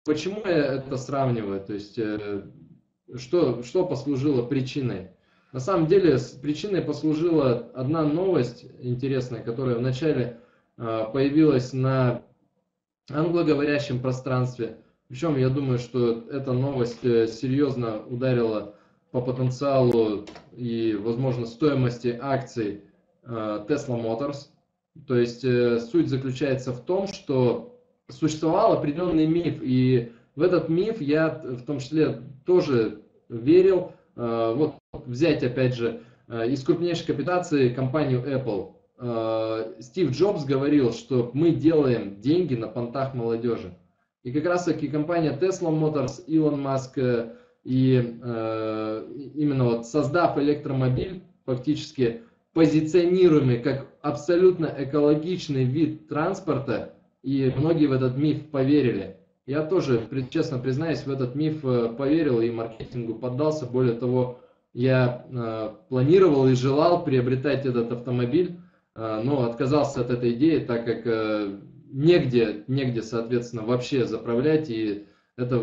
почему я это сравниваю? То есть, что, что послужило причиной? На самом деле, причиной послужила одна новость интересная, которая вначале появилась на англоговорящем пространстве. Причем я думаю, что эта новость серьезно ударила по потенциалу и, возможно, стоимости акций Tesla Motors. То есть суть заключается в том, что существовал определенный миф, и в этот миф я в том числе тоже верил. Вот взять опять же из крупнейшей капитации компанию Apple. Стив Джобс говорил, что мы делаем деньги на понтах молодежи. И как раз таки компания Tesla Motors, Илон Маск, и э, именно вот создав электромобиль, фактически позиционируемый как абсолютно экологичный вид транспорта, и многие в этот миф поверили. Я тоже, честно признаюсь, в этот миф поверил и маркетингу поддался. Более того, я э, планировал и желал приобретать этот автомобиль, но отказался от этой идеи, так как негде, негде, соответственно, вообще заправлять, и это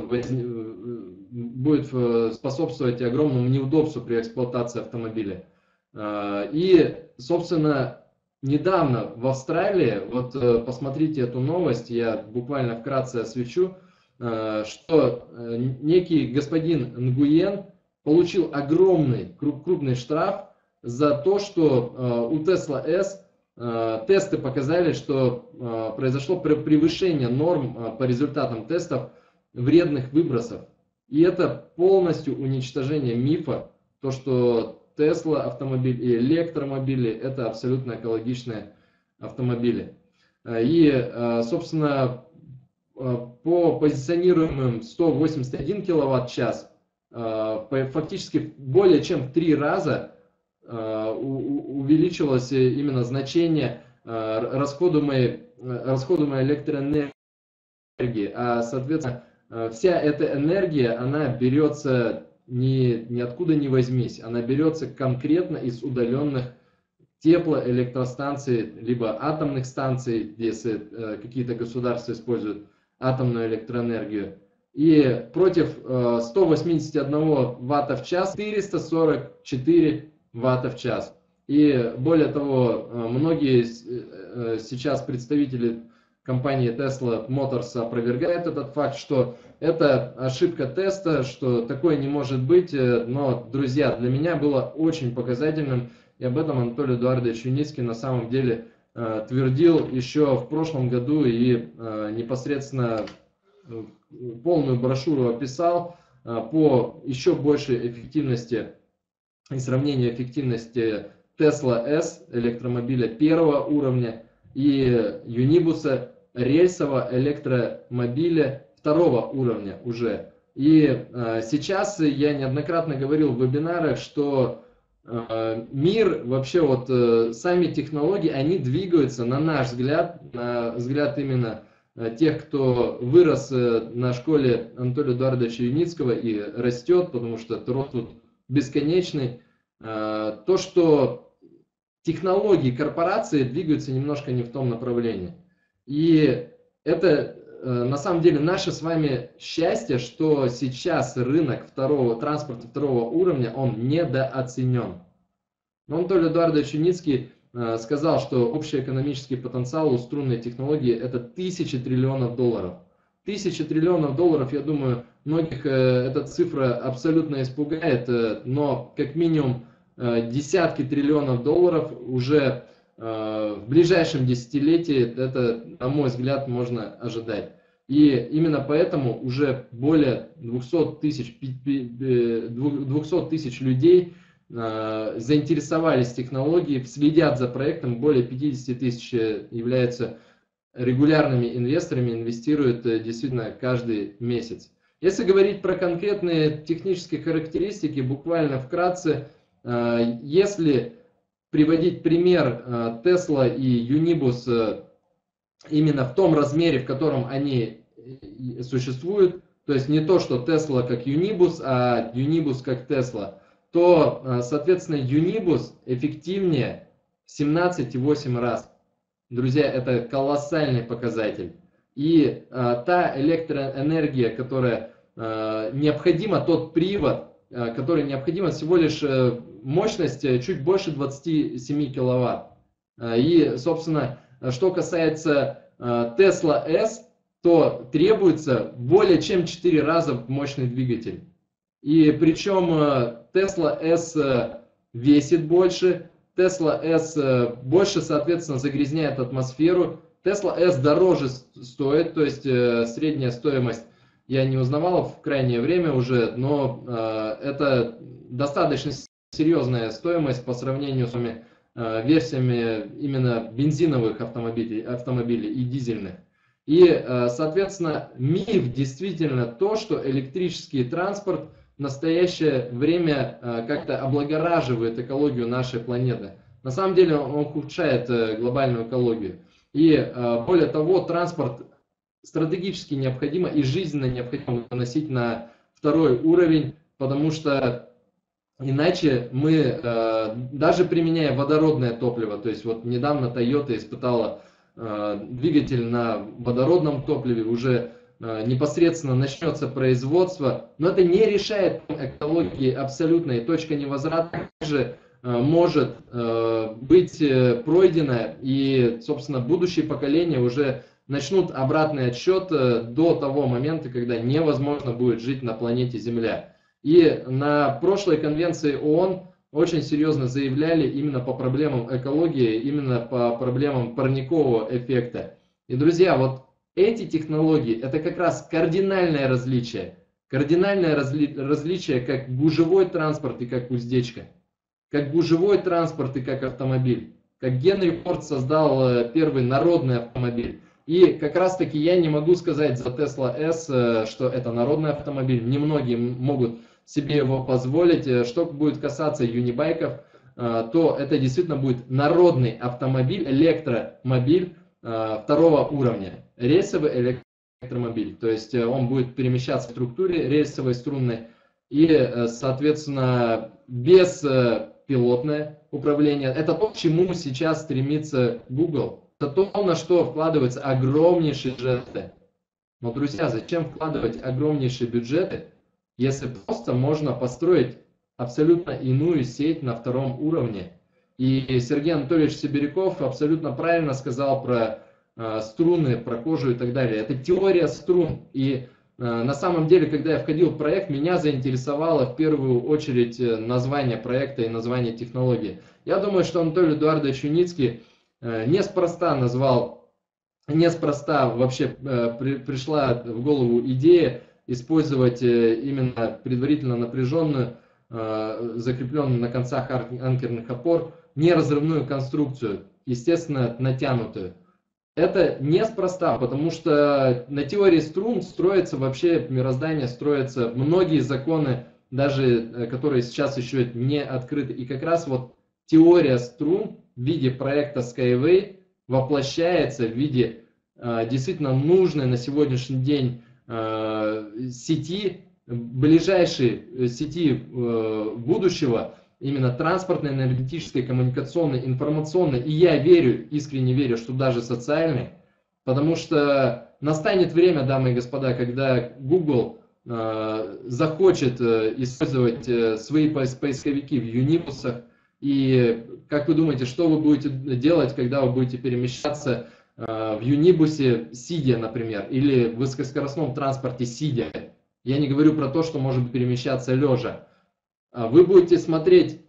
будет способствовать огромному неудобству при эксплуатации автомобиля. И, собственно, недавно в Австралии, вот посмотрите эту новость, я буквально вкратце освещу, что некий господин Нгуен получил огромный, крупный штраф за то, что у Tesla S тесты показали, что произошло превышение норм по результатам тестов вредных выбросов. И это полностью уничтожение мифа, то, что Tesla автомобиль и электромобили – это абсолютно экологичные автомобили. И, собственно, по позиционируемым сто восемьдесят один киловатт-час фактически более чем в три раза увеличилось именно значение расходуемой, расходуемой электроэнергии, а соответственно вся эта энергия, она берется ни, ниоткуда не возьмись, она берется конкретно из удаленных теплоэлектростанций, либо атомных станций, если какие-то государства используют атомную электроэнергию. И против ста восьмидесяти одного ватта в час четыреста сорок четыре ватта в час. И более того, многие сейчас представители компании Tesla Motors опровергают этот факт, что это ошибка теста, что такое не может быть. Но, друзья, для меня было очень показательным, и об этом Анатолий Эдуардович Юницкий на самом деле твердил еще в прошлом году и непосредственно полную брошюру описал по еще большей эффективности и сравнению эффективности Tesla S, электромобиля первого уровня, и Юнибуса, рельсового электромобиля второго уровня уже. И э, сейчас я неоднократно говорил в вебинарах, что э, мир, вообще вот э, сами технологии, они двигаются, на наш взгляд, на взгляд именно э, тех, кто вырос э, на школе Анатолия Эдуардовича Юницкого и растет, потому что рост тут бесконечный, э, то, что технологии корпорации двигаются немножко не в том направлении. И это на самом деле наше с вами счастье, что сейчас рынок второго, транспорта второго уровня, он недооценен. Но Анатолий Эдуардович Юницкий сказал, что общий экономический потенциал у струнной технологии это тысячи триллионов долларов. Тысячи триллионов долларов, я думаю, многих эта цифра абсолютно испугает, но как минимум десятки триллионов долларов уже в ближайшем десятилетии, это, на мой взгляд, можно ожидать. И именно поэтому уже более двухсот тысяч людей заинтересовались технологией, следят за проектом, более пятидесяти тысяч являются регулярными инвесторами, инвестируют действительно каждый месяц. Если говорить про конкретные технические характеристики, буквально вкратце, если приводить пример Tesla и Unibus именно в том размере, в котором они существуют, то есть не то, что Tesla как Unibus, а Unibus как Tesla, то, соответственно, Unibus эффективнее в семнадцать и восемь раз. Друзья, это колоссальный показатель. И э, та электроэнергия, которая э, необходима, тот привод, э, который необходим, всего лишь э, мощность э, чуть больше двадцати семи киловатт. Э, и, собственно, что касается э, Tesla S, то требуется более чем в четыре раза мощный двигатель. И причем э, Tesla S э, весит больше, Tesla S э, больше, соответственно, загрязняет атмосферу. Tesla S дороже стоит, то есть э, средняя стоимость я не узнавал в крайнее время уже, но э, это достаточно серьезная стоимость по сравнению с э, версиями именно бензиновых автомобилей, автомобилей и дизельных. И, э, соответственно, миф действительно то, что электрический транспорт в настоящее время э, как-то облагораживает экологию нашей планеты. На самом деле он ухудшает э, глобальную экологию. И э, более того, транспорт стратегически необходимо и жизненно необходимо выносить на второй уровень, потому что иначе мы, э, даже применяя водородное топливо, то есть вот недавно Toyota испытала э, двигатель на водородном топливе, уже э, непосредственно начнется производство, но это не решает экологии абсолютно, и точка невозврата также может э, быть пройдена, и, собственно, будущие поколения уже начнут обратный отсчет э, до того момента, когда невозможно будет жить на планете Земля. И на прошлой конвенции ООН очень серьезно заявляли именно по проблемам экологии, именно по проблемам парникового эффекта. И, друзья, вот эти технологии, это как раз кардинальное различие. Кардинальное разли различие как гужевой транспорт и как уздечка. Как гужевой транспорт и как автомобиль. Как Генри Форд создал первый народный автомобиль. И как раз таки я не могу сказать за Tesla S, что это народный автомобиль. Немногие могут себе его позволить. Что будет касаться юнибайков, то это действительно будет народный автомобиль, электромобиль второго уровня. Рельсовый электромобиль. То есть он будет перемещаться в структуре рельсовой, струнной. И, соответственно, без пилотное управление. Это то, к чему сейчас стремится Google. Это то, на что вкладываются огромнейшие бюджеты. Но, друзья, зачем вкладывать огромнейшие бюджеты, если просто можно построить абсолютно иную сеть на втором уровне? И Сергей Анатольевич Сибиряков абсолютно правильно сказал про э, струны, про кожу и так далее. Это теория струн. И на самом деле, когда я входил в проект, меня заинтересовало в первую очередь название проекта и название технологии. Я думаю, что Анатолий Эдуардович Юницкий неспроста назвал, неспроста вообще при, пришла в голову идея использовать именно предварительно напряженную, закрепленную на концах анкерных опор, неразрывную конструкцию, естественно, натянутую. Это неспроста, потому что на теории струн строится вообще мироздание, строятся многие законы, даже которые сейчас еще не открыты. И как раз вот теория струн в виде проекта Skyway воплощается в виде э, действительно нужной на сегодняшний день э, сети, ближайшей сети э, будущего, именно транспортной, энергетической, коммуникационной, информационной, и я верю, искренне верю, что даже социальной, потому что настанет время, дамы и господа, когда Google э, захочет э, использовать э, свои поисковики в юнибусах, и как вы думаете, что вы будете делать, когда вы будете перемещаться э, в юнибусе сидя, например, или в высокоскоростном транспорте сидя? Я не говорю про то, что может перемещаться лежа. Вы будете смотреть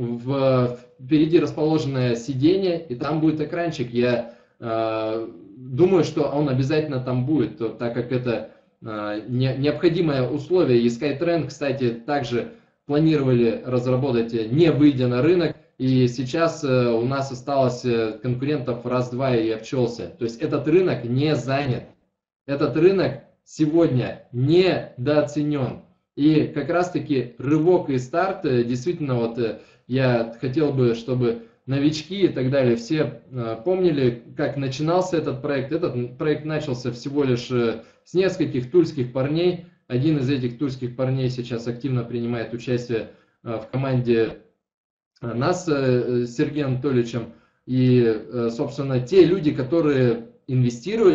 в впереди расположенное сиденье, и там будет экранчик. Я э, думаю, что он обязательно там будет, так как это э, не, необходимое условие. И SkyTrain, кстати, также планировали разработать, не выйдя на рынок. И сейчас э, у нас осталось конкурентов раз-два и обчелся. То есть этот рынок не занят. Этот рынок сегодня недооценен. И как раз-таки рывок и старт, действительно, вот я хотел бы, чтобы новички и так далее все помнили, как начинался этот проект. Этот проект начался всего лишь с нескольких тульских парней. Один из этих тульских парней сейчас активно принимает участие в команде нас с Сергеем Анатольевичем. И, собственно, те люди, которые инвестировали в проект,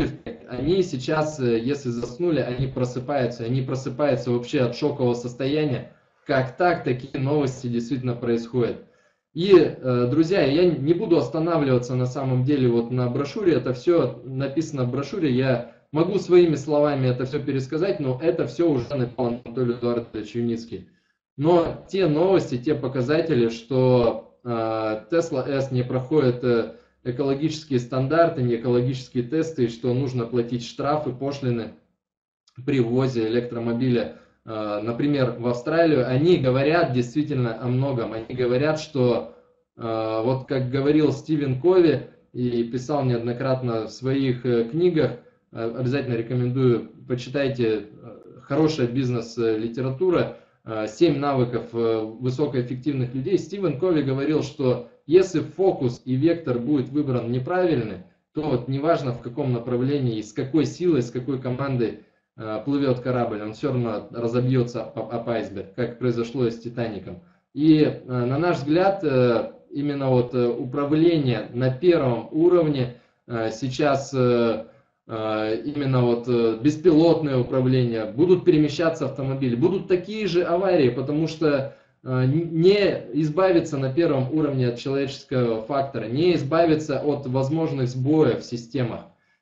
они сейчас, если заснули, они просыпаются. Они просыпаются вообще от шокового состояния. Как так, такие новости действительно происходят. И, друзья, я не буду останавливаться на самом деле вот на брошюре. Это все написано в брошюре. Я могу своими словами это все пересказать, но это все уже написал Анатолий Эдуардович Юницкий. Но те новости, те показатели, что Tesla S не проходит экологические стандарты, не экологические тесты, и что нужно платить штрафы, пошлины при ввозе электромобиля, например, в Австралию, они говорят действительно о многом. Они говорят, что, вот как говорил Стивен Кови и писал неоднократно в своих книгах, обязательно рекомендую, почитайте, хорошая бизнес-литература, «Семь навыков высокоэффективных людей». Стивен Кови говорил, что если фокус и вектор будет выбран неправильный, то вот неважно в каком направлении, с какой силой, с какой командой плывет корабль, он все равно разобьется об айсберг, как произошло и с Титаником. И на наш взгляд, именно вот управление на первом уровне сейчас, именно вот беспилотное управление, будут перемещаться автомобили, будут такие же аварии, потому что не избавиться на первом уровне от человеческого фактора, не избавиться от возможных сбоев в системах.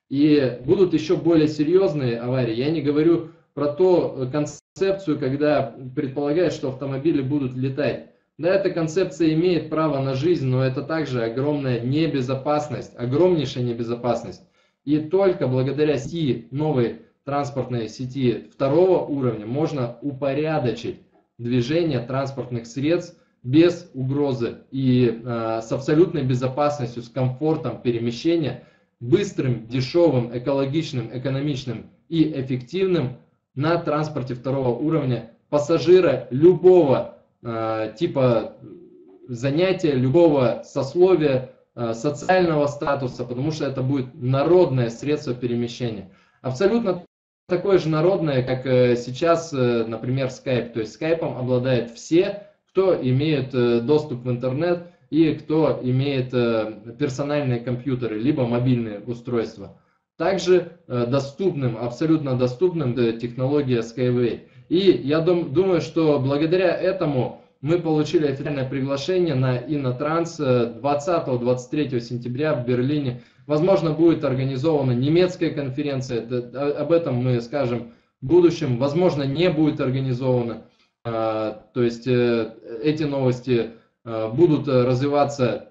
И будут еще более серьезные аварии. Я не говорю про ту концепцию, когда предполагают, что автомобили будут летать. Да, эта концепция имеет право на жизнь, но это также огромная небезопасность, огромнейшая небезопасность. И только благодаря сети, новой транспортной сети второго уровня можно упорядочить движение транспортных средств без угрозы и э, с абсолютной безопасностью, с комфортом перемещения, быстрым, дешевым, экологичным, экономичным и эффективным на транспорте второго уровня пассажира любого э, типа занятия, любого сословия, э, социального статуса, потому что это будет народное средство перемещения. Абсолютно такое же народное, как сейчас, например, Skype. То есть Skype обладает все, кто имеет доступ в интернет и кто имеет персональные компьютеры, либо мобильные устройства. Также доступным, абсолютно доступным технология Skyway. И я дум, думаю, что благодаря этому мы получили официальное приглашение на Иннотранс двадцатого-двадцать третьего сентября в Берлине. Возможно, будет организована немецкая конференция, об этом мы скажем в будущем. Возможно, не будет организована. То есть эти новости будут развиваться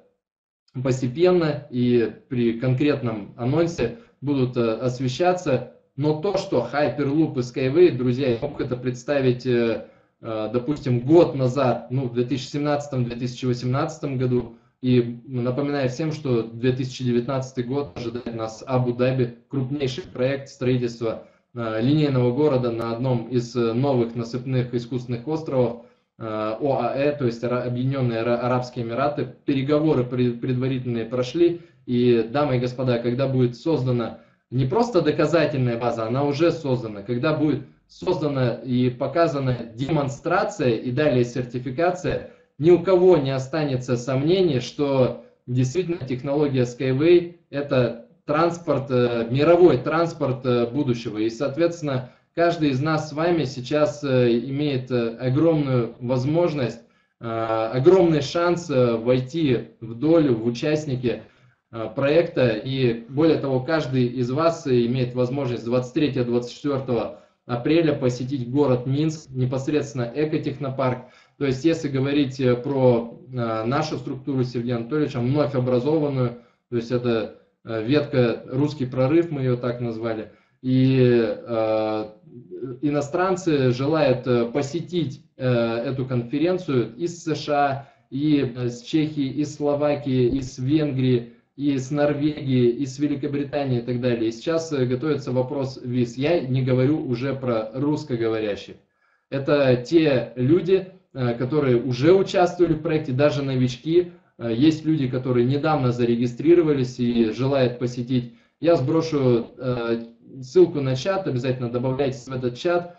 постепенно и при конкретном анонсе будут освещаться. Но то, что Hyperloop и Skyway, друзья, я мог это представить, допустим, год назад, ну, в две тысячи семнадцатом — две тысячи восемнадцатом году. И напоминаю всем, что две тысячи девятнадцатый год ожидает нас Абу-Даби, крупнейший проект строительства линейного города на одном из новых насыпных искусственных островов ОАЭ, то есть Объединенные Арабские Эмираты. Переговоры предварительные прошли, и, дамы и господа, когда будет создана не просто доказательная база, она уже создана, когда будет создана и показана демонстрация и далее сертификация, ни у кого не останется сомнений, что действительно технология Skyway – это транспорт, мировой транспорт будущего. И, соответственно, каждый из нас с вами сейчас имеет огромную возможность, огромный шанс войти в долю, в участники проекта. И более того, каждый из вас имеет возможность двадцать третьего — двадцать четвёртого апреля посетить город Минск, непосредственно экотехнопарк. То есть, если говорить про нашу структуру с Сергеем Анатольевичем, вновь образованную, то есть это ветка «Русский прорыв», мы ее так назвали, и э, иностранцы желают посетить э, эту конференцию из США, и с Чехии, из Словакии, из Венгрии, из Норвегии, из Великобритании и так далее. И сейчас готовится вопрос виз. Я не говорю уже про русскоговорящих. Это те люди, которые уже участвовали в проекте, даже новички. Есть люди, которые недавно зарегистрировались и желают посетить. Я сброшу ссылку на чат, обязательно добавляйтесь в этот чат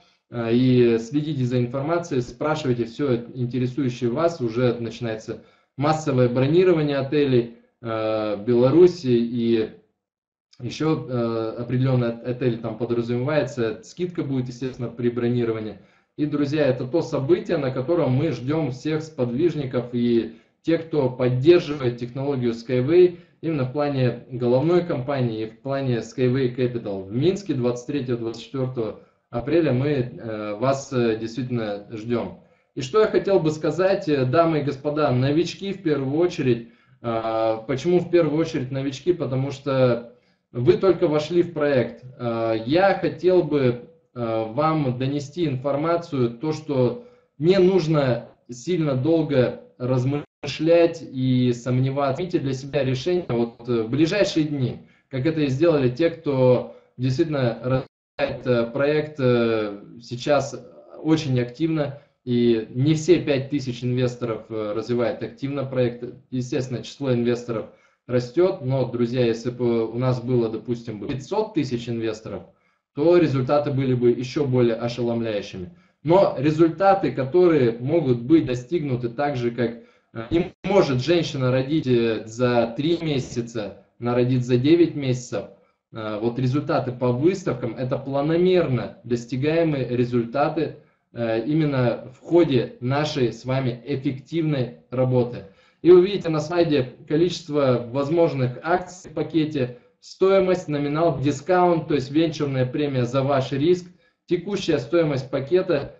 и следите за информацией, спрашивайте все интересующее вас. Уже начинается массовое бронирование отелей в Беларуси и еще э, определенная отель там подразумевается, скидка будет, естественно, при бронировании. И, друзья, это то событие, на котором мы ждем всех сподвижников и тех, кто поддерживает технологию Skyway именно в плане головной компании и в плане Skyway Capital. В Минске двадцать третьего — двадцать четвёртого апреля мы э, вас э, действительно ждем. И что я хотел бы сказать, дамы и господа, новички в первую очередь. Э, почему в первую очередь новички? Потому что вы только вошли в проект. Э, я хотел бы вам донести информацию, то, что не нужно сильно долго размышлять и сомневаться. Примите для себя решение вот в ближайшие дни, как это и сделали те, кто действительно развивает проект сейчас очень активно. И не все пять тысяч инвесторов развивают активно проект. Естественно, число инвесторов растет, но, друзья, если бы у нас было, допустим, пятьсот тысяч инвесторов, то результаты были бы еще более ошеломляющими. Но результаты, которые могут быть достигнуты так же, как не может женщина родить за три месяца, она родит за девять месяцев, вот результаты по выставкам, это планомерно достигаемые результаты именно в ходе нашей с вами эффективной работы. И вы видите на слайде количество возможных акций в пакете, стоимость, номинал, дискаунт, то есть венчурная премия за ваш риск, текущая стоимость пакета.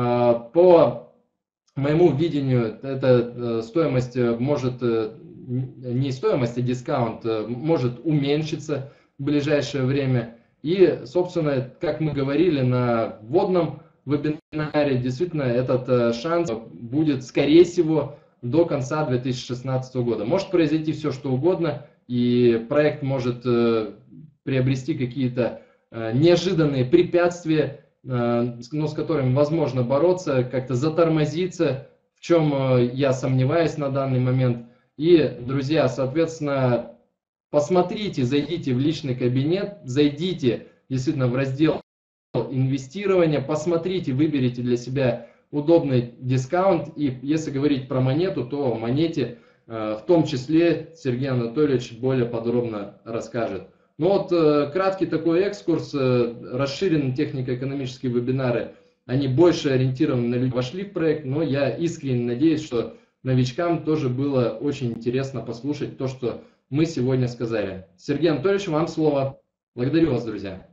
По моему видению, эта стоимость может, не стоимость, а дискаунт может уменьшиться в ближайшее время. И, собственно, как мы говорили на вводном вебинаре, действительно этот шанс будет, скорее всего, до конца две тысячи шестнадцатого года. Может произойти все, что угодно. И проект может э, приобрести какие-то э, неожиданные препятствия, э, но с которыми возможно бороться, как-то затормозиться, в чем э, я сомневаюсь на данный момент. И, друзья, соответственно, посмотрите, зайдите в личный кабинет, зайдите действительно в раздел инвестирования, посмотрите, выберите для себя удобный дискаунт. И если говорить про монету, то о монете в том числе Сергей Анатольевич более подробно расскажет. Ну вот краткий такой экскурс, расширенные технико-экономические вебинары, они больше ориентированы на людей, вошли в проект, но я искренне надеюсь, что новичкам тоже было очень интересно послушать то, что мы сегодня сказали. Сергей Анатольевич, вам слово. Благодарю вас, друзья.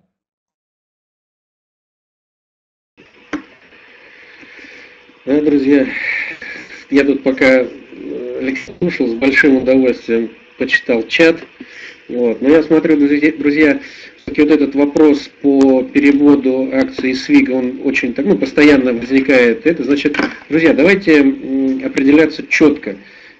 Да, друзья, я тут пока Алексей слушал, с большим удовольствием почитал чат. Вот. Но я смотрю, друзья, друзья все-таки вот этот вопрос по переводу акций Свига, он очень так, ну, постоянно возникает. Это значит, друзья, давайте определяться четко.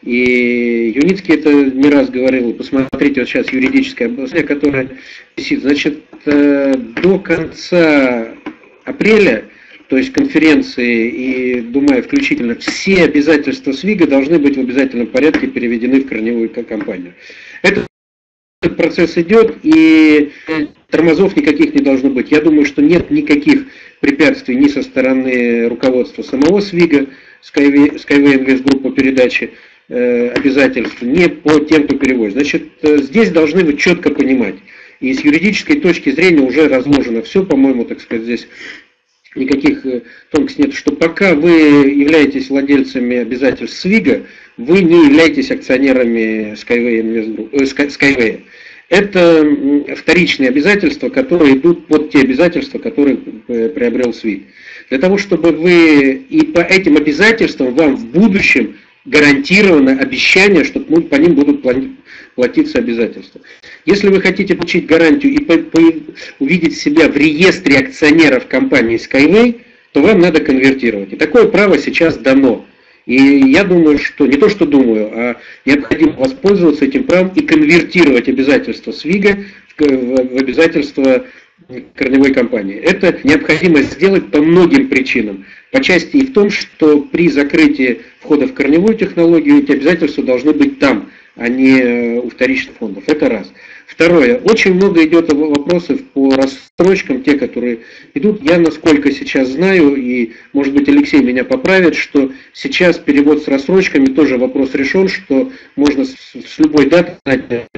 И Юницкий это не раз говорил, посмотрите, вот сейчас юридическое обоснование, которое висит. Значит, до конца апреля, то есть конференции и, думаю, включительно все обязательства Свига должны быть в обязательном порядке переведены в корневую компанию. Этот процесс идет, и тормозов никаких не должно быть. Я думаю, что нет никаких препятствий ни со стороны руководства самого Свига, Skyway, Skyway Invest Group по передаче э, обязательств, ни по тем, кто переводит. Значит, э, здесь должны быть четко понимать. И с юридической точки зрения уже разложено все, по-моему, так сказать, здесь никаких тонкостей нет, что пока вы являетесь владельцами обязательств Свига, вы не являетесь акционерами Skyway Invest Group, э, Skyway. Это вторичные обязательства, которые идут под те обязательства, которые приобрел Свиг. Для того, чтобы вы и по этим обязательствам вам в будущем гарантировано обещание, что по ним будут платиться обязательства. Если вы хотите получить гарантию и по, по, увидеть себя в реестре акционеров компании Skyway, то вам надо конвертировать. И такое право сейчас дано. И я думаю, что, не то что думаю, а необходимо воспользоваться этим правом и конвертировать обязательства Свига в, в, в обязательства корневой компании. Это необходимо сделать по многим причинам. По части и в том, что при закрытии входа в корневую технологию эти обязательства должны быть там, а не у вторичных фондов. Это раз. Второе. Очень много идет вопросов по рассрочкам, те, которые идут. Я, насколько сейчас знаю, и, может быть, Алексей меня поправит, что сейчас перевод с рассрочками тоже вопрос решен, что можно с, с любой даты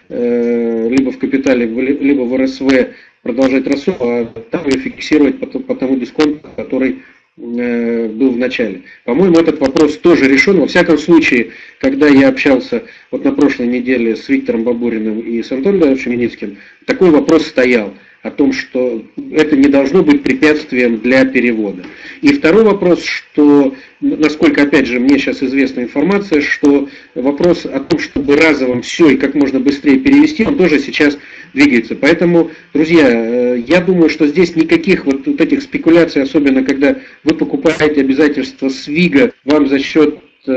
либо в капитале, либо в эр эс вэ продолжать рассрочку, а там ее фиксировать по, по тому дисконту, который был в начале. По-моему, этот вопрос тоже решен. Во всяком случае, когда я общался вот на прошлой неделе с Виктором Бабуриным и с Антоном Шеменицким, такой вопрос стоял о том, что это не должно быть препятствием для перевода. И второй вопрос, что, насколько, опять же, мне сейчас известна информация, что вопрос о том, чтобы разово все и как можно быстрее перевести, он тоже сейчас двигается. Поэтому, друзья, я думаю, что здесь никаких вот, вот этих спекуляций, особенно когда вы покупаете обязательства с Вига, вам за счет...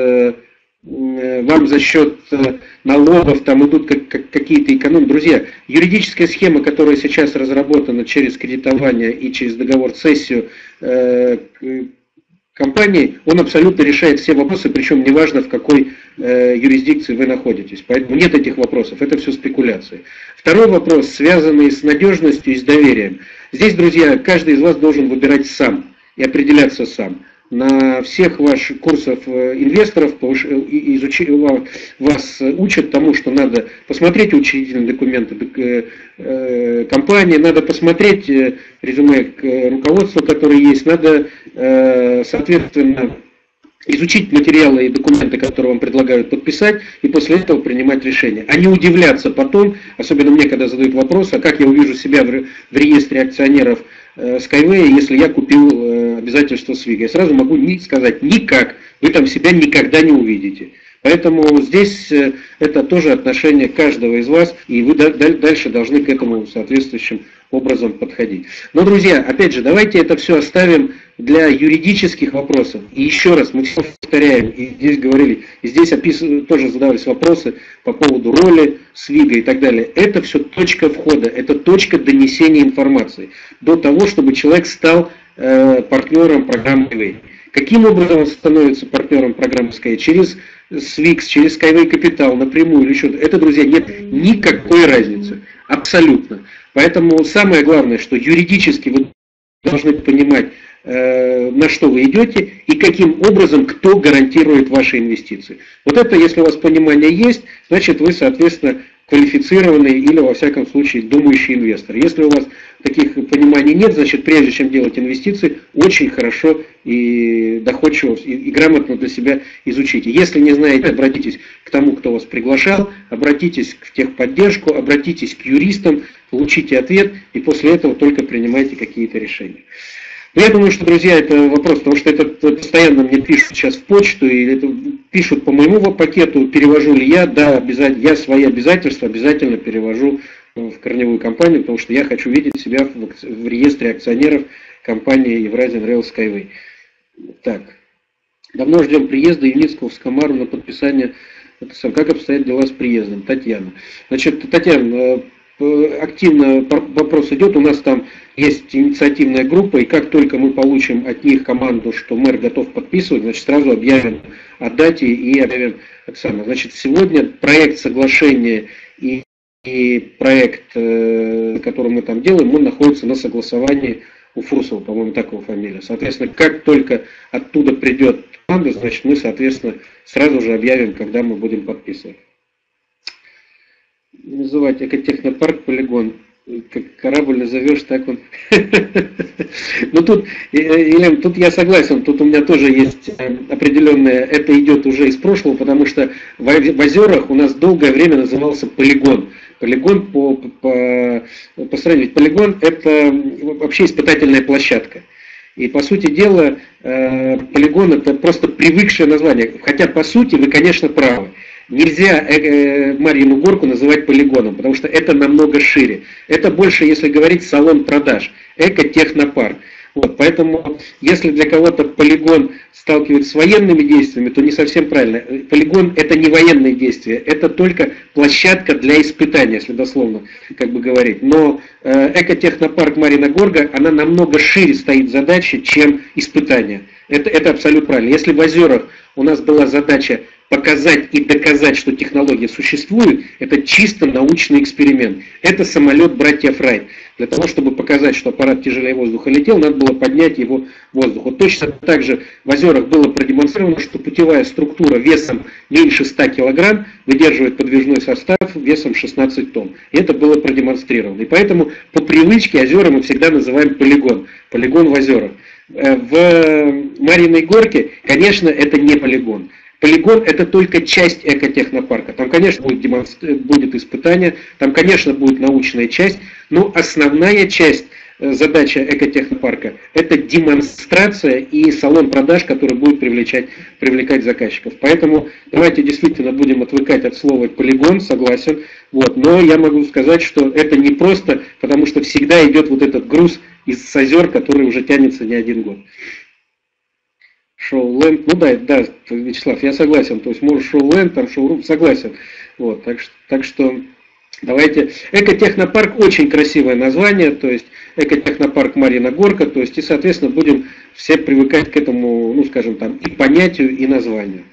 вам за счет налогов там идут как, как, какие-то экономии. Друзья, юридическая схема, которая сейчас разработана через кредитование и через договор цессию э, компании, он абсолютно решает все вопросы, причем неважно в какой э, юрисдикции вы находитесь. Поэтому нет этих вопросов, это все спекуляции. Второй вопрос, связанный с надежностью и с доверием. Здесь, друзья, каждый из вас должен выбирать сам и определяться сам. На всех ваших курсах инвесторов изучи, вас учат тому, что надо посмотреть учредительные документы компании, надо посмотреть резюме руководства, которые есть, надо, соответственно, изучить материалы и документы, которые вам предлагают подписать, и после этого принимать решение. А не удивляться потом, особенно мне, когда задают вопрос, а как я увижу себя в реестре акционеров Skyway, если я купил обязательства с Вига. Я сразу могу не сказать никак, вы там себя никогда не увидите. Поэтому здесь это тоже отношение каждого из вас, и вы дальше должны к этому соответствующим образом подходить. Но, друзья, опять же, давайте это все оставим для юридических вопросов. И еще раз, мы все повторяем, и здесь говорили, и здесь описывали, тоже задавались вопросы по поводу роли Свига и так далее. Это все точка входа, это точка донесения информации до того, чтобы человек стал э, партнером программы Skyway. Каким образом он становится партнером программы Skyway? Через Свикс, через Skyway Capital, напрямую или что-то. Это, друзья, нет никакой разницы. Абсолютно. Поэтому самое главное, что юридически вы должны понимать, э, на что вы идете и каким образом кто гарантирует ваши инвестиции. Вот это, если у вас понимание есть, значит вы, соответственно, квалифицированный или, во всяком случае, думающий инвестор. Если у вас таких пониманий нет, значит, прежде чем делать инвестиции, очень хорошо и доходчиво и, и грамотно для себя изучите. Если не знаете, обратитесь к тому, кто вас приглашал, обратитесь в техподдержку, обратитесь к юристам, получите ответ и после этого только принимайте какие-то решения. Но я думаю, что, друзья, это вопрос, потому что это постоянно мне пишут сейчас в почту, и это пишут по моему пакету, перевожу ли я, да, обязательно, я свои обязательства обязательно перевожу в корневую компанию, потому что я хочу видеть себя в, в реестре акционеров компании Eurasian Rail Skyway. Так, давно ждем приезда Юницкого в Скомару на подписание. Это сам, как обстоят дела с приездом? Татьяна. Значит, Татьяна, активно вопрос идет, у нас там есть инициативная группа, и как только мы получим от них команду, что мэр готов подписывать, значит, сразу объявим о дате и объявим это самое. Значит, сегодня проект соглашения и, и проект, который мы там делаем, он находится на согласовании у Фурсова, по-моему, так его фамилия. Соответственно, как только оттуда придет команда, значит, мы, соответственно, сразу же объявим, когда мы будем подписывать. Называть экотехнопарк полигон. Как корабль назовешь, так он. Ну тут, Елена, тут я согласен, тут у меня тоже есть определенное, это идет уже из прошлого, потому что в озерах у нас долгое время назывался полигон. Полигон по, по, по сравнению, полигон это вообще испытательная площадка. И по сути дела, полигон это просто привыкшее название. Хотя по сути вы, конечно, правы. Нельзя Марьину горку называть полигоном, потому что это намного шире. Это больше, если говорить, салон продаж, экотехнопарк. Вот, поэтому, если для кого-то полигон сталкивается с военными действиями, то не совсем правильно. Полигон это не военные действия, это только площадка для испытания, если дословно как бы говорить. Но экотехнопарк Марьина горка, она намного шире стоит задачи, чем испытание. Это, это абсолютно правильно. Если в озерах у нас была задача показать и доказать, что технология существует, это чисто научный эксперимент. Это самолет братьев Райт. Для того, чтобы показать, что аппарат тяжелее воздуха летел, надо было поднять его в воздух. Вот точно так же в озерах было продемонстрировано, что путевая структура весом меньше ста килограмм выдерживает подвижной состав весом шестнадцать тонн. И это было продемонстрировано. И поэтому по привычке озера мы всегда называем полигон. Полигон в озерах. В Марьиной Горке, конечно, это не полигон. Полигон – это только часть экотехнопарка. Там, конечно, будет, демонстр... будет испытание, там, конечно, будет научная часть, но основная часть, задача экотехнопарка – это демонстрация и салон продаж, который будет привлекать, привлекать заказчиков. Поэтому давайте действительно будем отвыкать от слова полигон, согласен. Вот. Но я могу сказать, что это не просто, потому что всегда идет вот этот груз из озер, который уже тянется не один год. Шоу-ленд, ну да, да, Вячеслав, я согласен, то есть может шоу-ленд, там шоу-рум, согласен. Вот, так, так что давайте. Экотехнопарк очень красивое название, то есть экотехнопарк Марьина Горка, то есть и, соответственно, будем все привыкать к этому, ну скажем там, и понятию, и названию.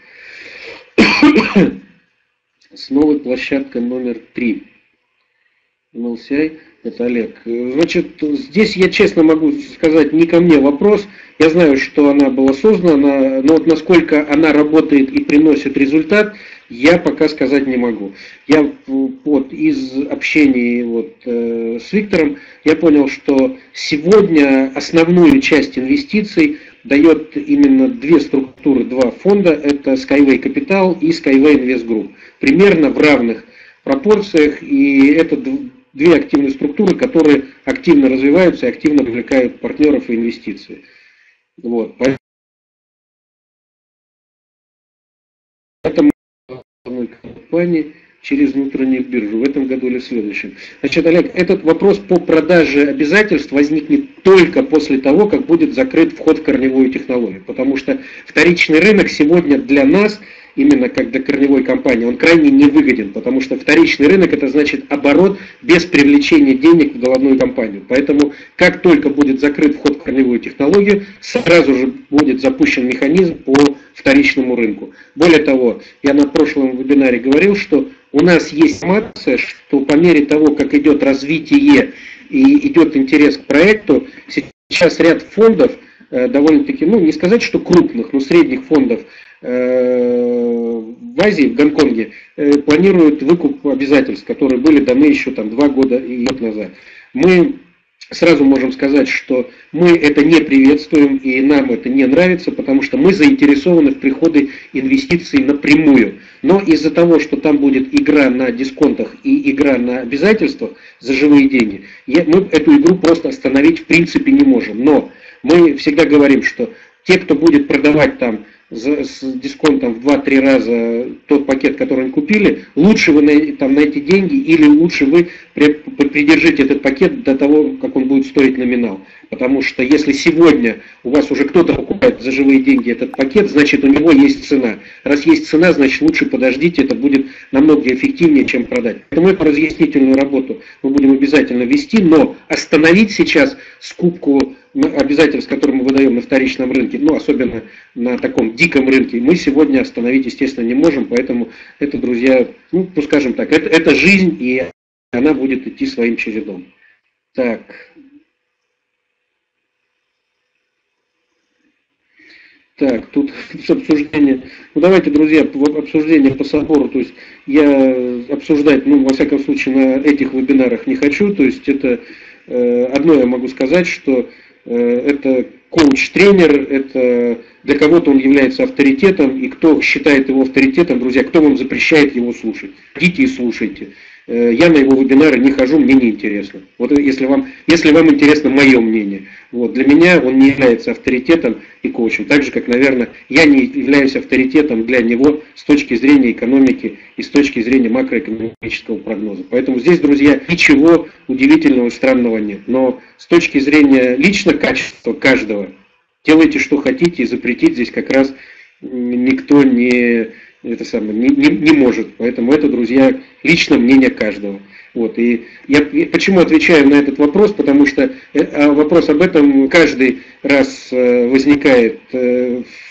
Снова площадка номер три. эм эл си ай, это Олег. Значит, здесь я честно могу сказать, не ко мне вопрос. Я знаю, что она была создана, но вот насколько она работает и приносит результат, я пока сказать не могу. Я вот из общения вот, э, с Виктором я понял, что сегодня основную часть инвестиций дает именно две структуры, два фонда. Это Skyway Capital и Skyway Invest Group. Примерно в равных пропорциях. И это две активные структуры, которые активно развиваются и активно привлекают партнеров и инвестиции. Вот. Поэтому компании через внутреннюю биржу в этом году или в следующем. Значит, Олег, этот вопрос по продаже обязательств возникнет только после того, как будет закрыт вход в корневую технологию. Потому что вторичный рынок сегодня для нас, именно как для корневой компании, он крайне невыгоден, потому что вторичный рынок это значит оборот без привлечения денег в головную компанию. Поэтому как только будет закрыт вход в корневую технологию, сразу же будет запущен механизм по вторичному рынку. Более того, я на прошлом вебинаре говорил, что у нас есть информация, что по мере того, как идет развитие и идет интерес к проекту, сейчас ряд фондов, довольно-таки, ну не сказать, что крупных, но средних фондов в Азии, в Гонконге, планируют выкуп обязательств, которые были даны еще там два года и год назад. Мы сразу можем сказать, что мы это не приветствуем и нам это не нравится, потому что мы заинтересованы в приходе инвестиций напрямую. Но из-за того, что там будет игра на дисконтах и игра на обязательствах за живые деньги, мы эту игру просто остановить в принципе не можем. Но мы всегда говорим, что те, кто будет продавать там с дисконтом в два-три раза тот пакет, который они купили, лучше вы на, там, на эти деньги или лучше вы придержите этот пакет до того, как он будет стоить номинал. Потому что если сегодня у вас уже кто-то покупает за живые деньги этот пакет, значит у него есть цена. Раз есть цена, значит лучше подождите, это будет намного эффективнее, чем продать. Поэтому эту разъяснительную работу мы будем обязательно вести, но остановить сейчас скупку обязательств, которые мы выдаем на вторичном рынке, ну особенно на таком диком рынке, мы сегодня остановить, естественно, не можем, поэтому это, друзья, ну, ну скажем так, это, это жизнь, и она будет идти своим чередом. Так. Так, тут обсуждение. Ну давайте, друзья, обсуждение по собору, то есть я обсуждать, ну, во всяком случае, на этих вебинарах не хочу, то есть это э, одно я могу сказать, что это коуч-тренер, это для кого-то он является авторитетом, и кто считает его авторитетом, друзья, кто вам запрещает его слушать? Идите и слушайте. Я на его вебинары не хожу, мне не интересно. Вот если вам, если вам интересно мое мнение. Вот, для меня он не является авторитетом и коучем. Так же, как, наверное, я не являюсь авторитетом для него с точки зрения экономики и с точки зрения макроэкономического прогноза. Поэтому здесь, друзья, ничего удивительного и странного нет. Но с точки зрения лично качества каждого, делайте, что хотите, и запретить здесь как раз никто не... это самое, не, не, не может. Поэтому это, друзья, лично мнение каждого. Вот. И я почему отвечаю на этот вопрос, потому что вопрос об этом каждый раз возникает в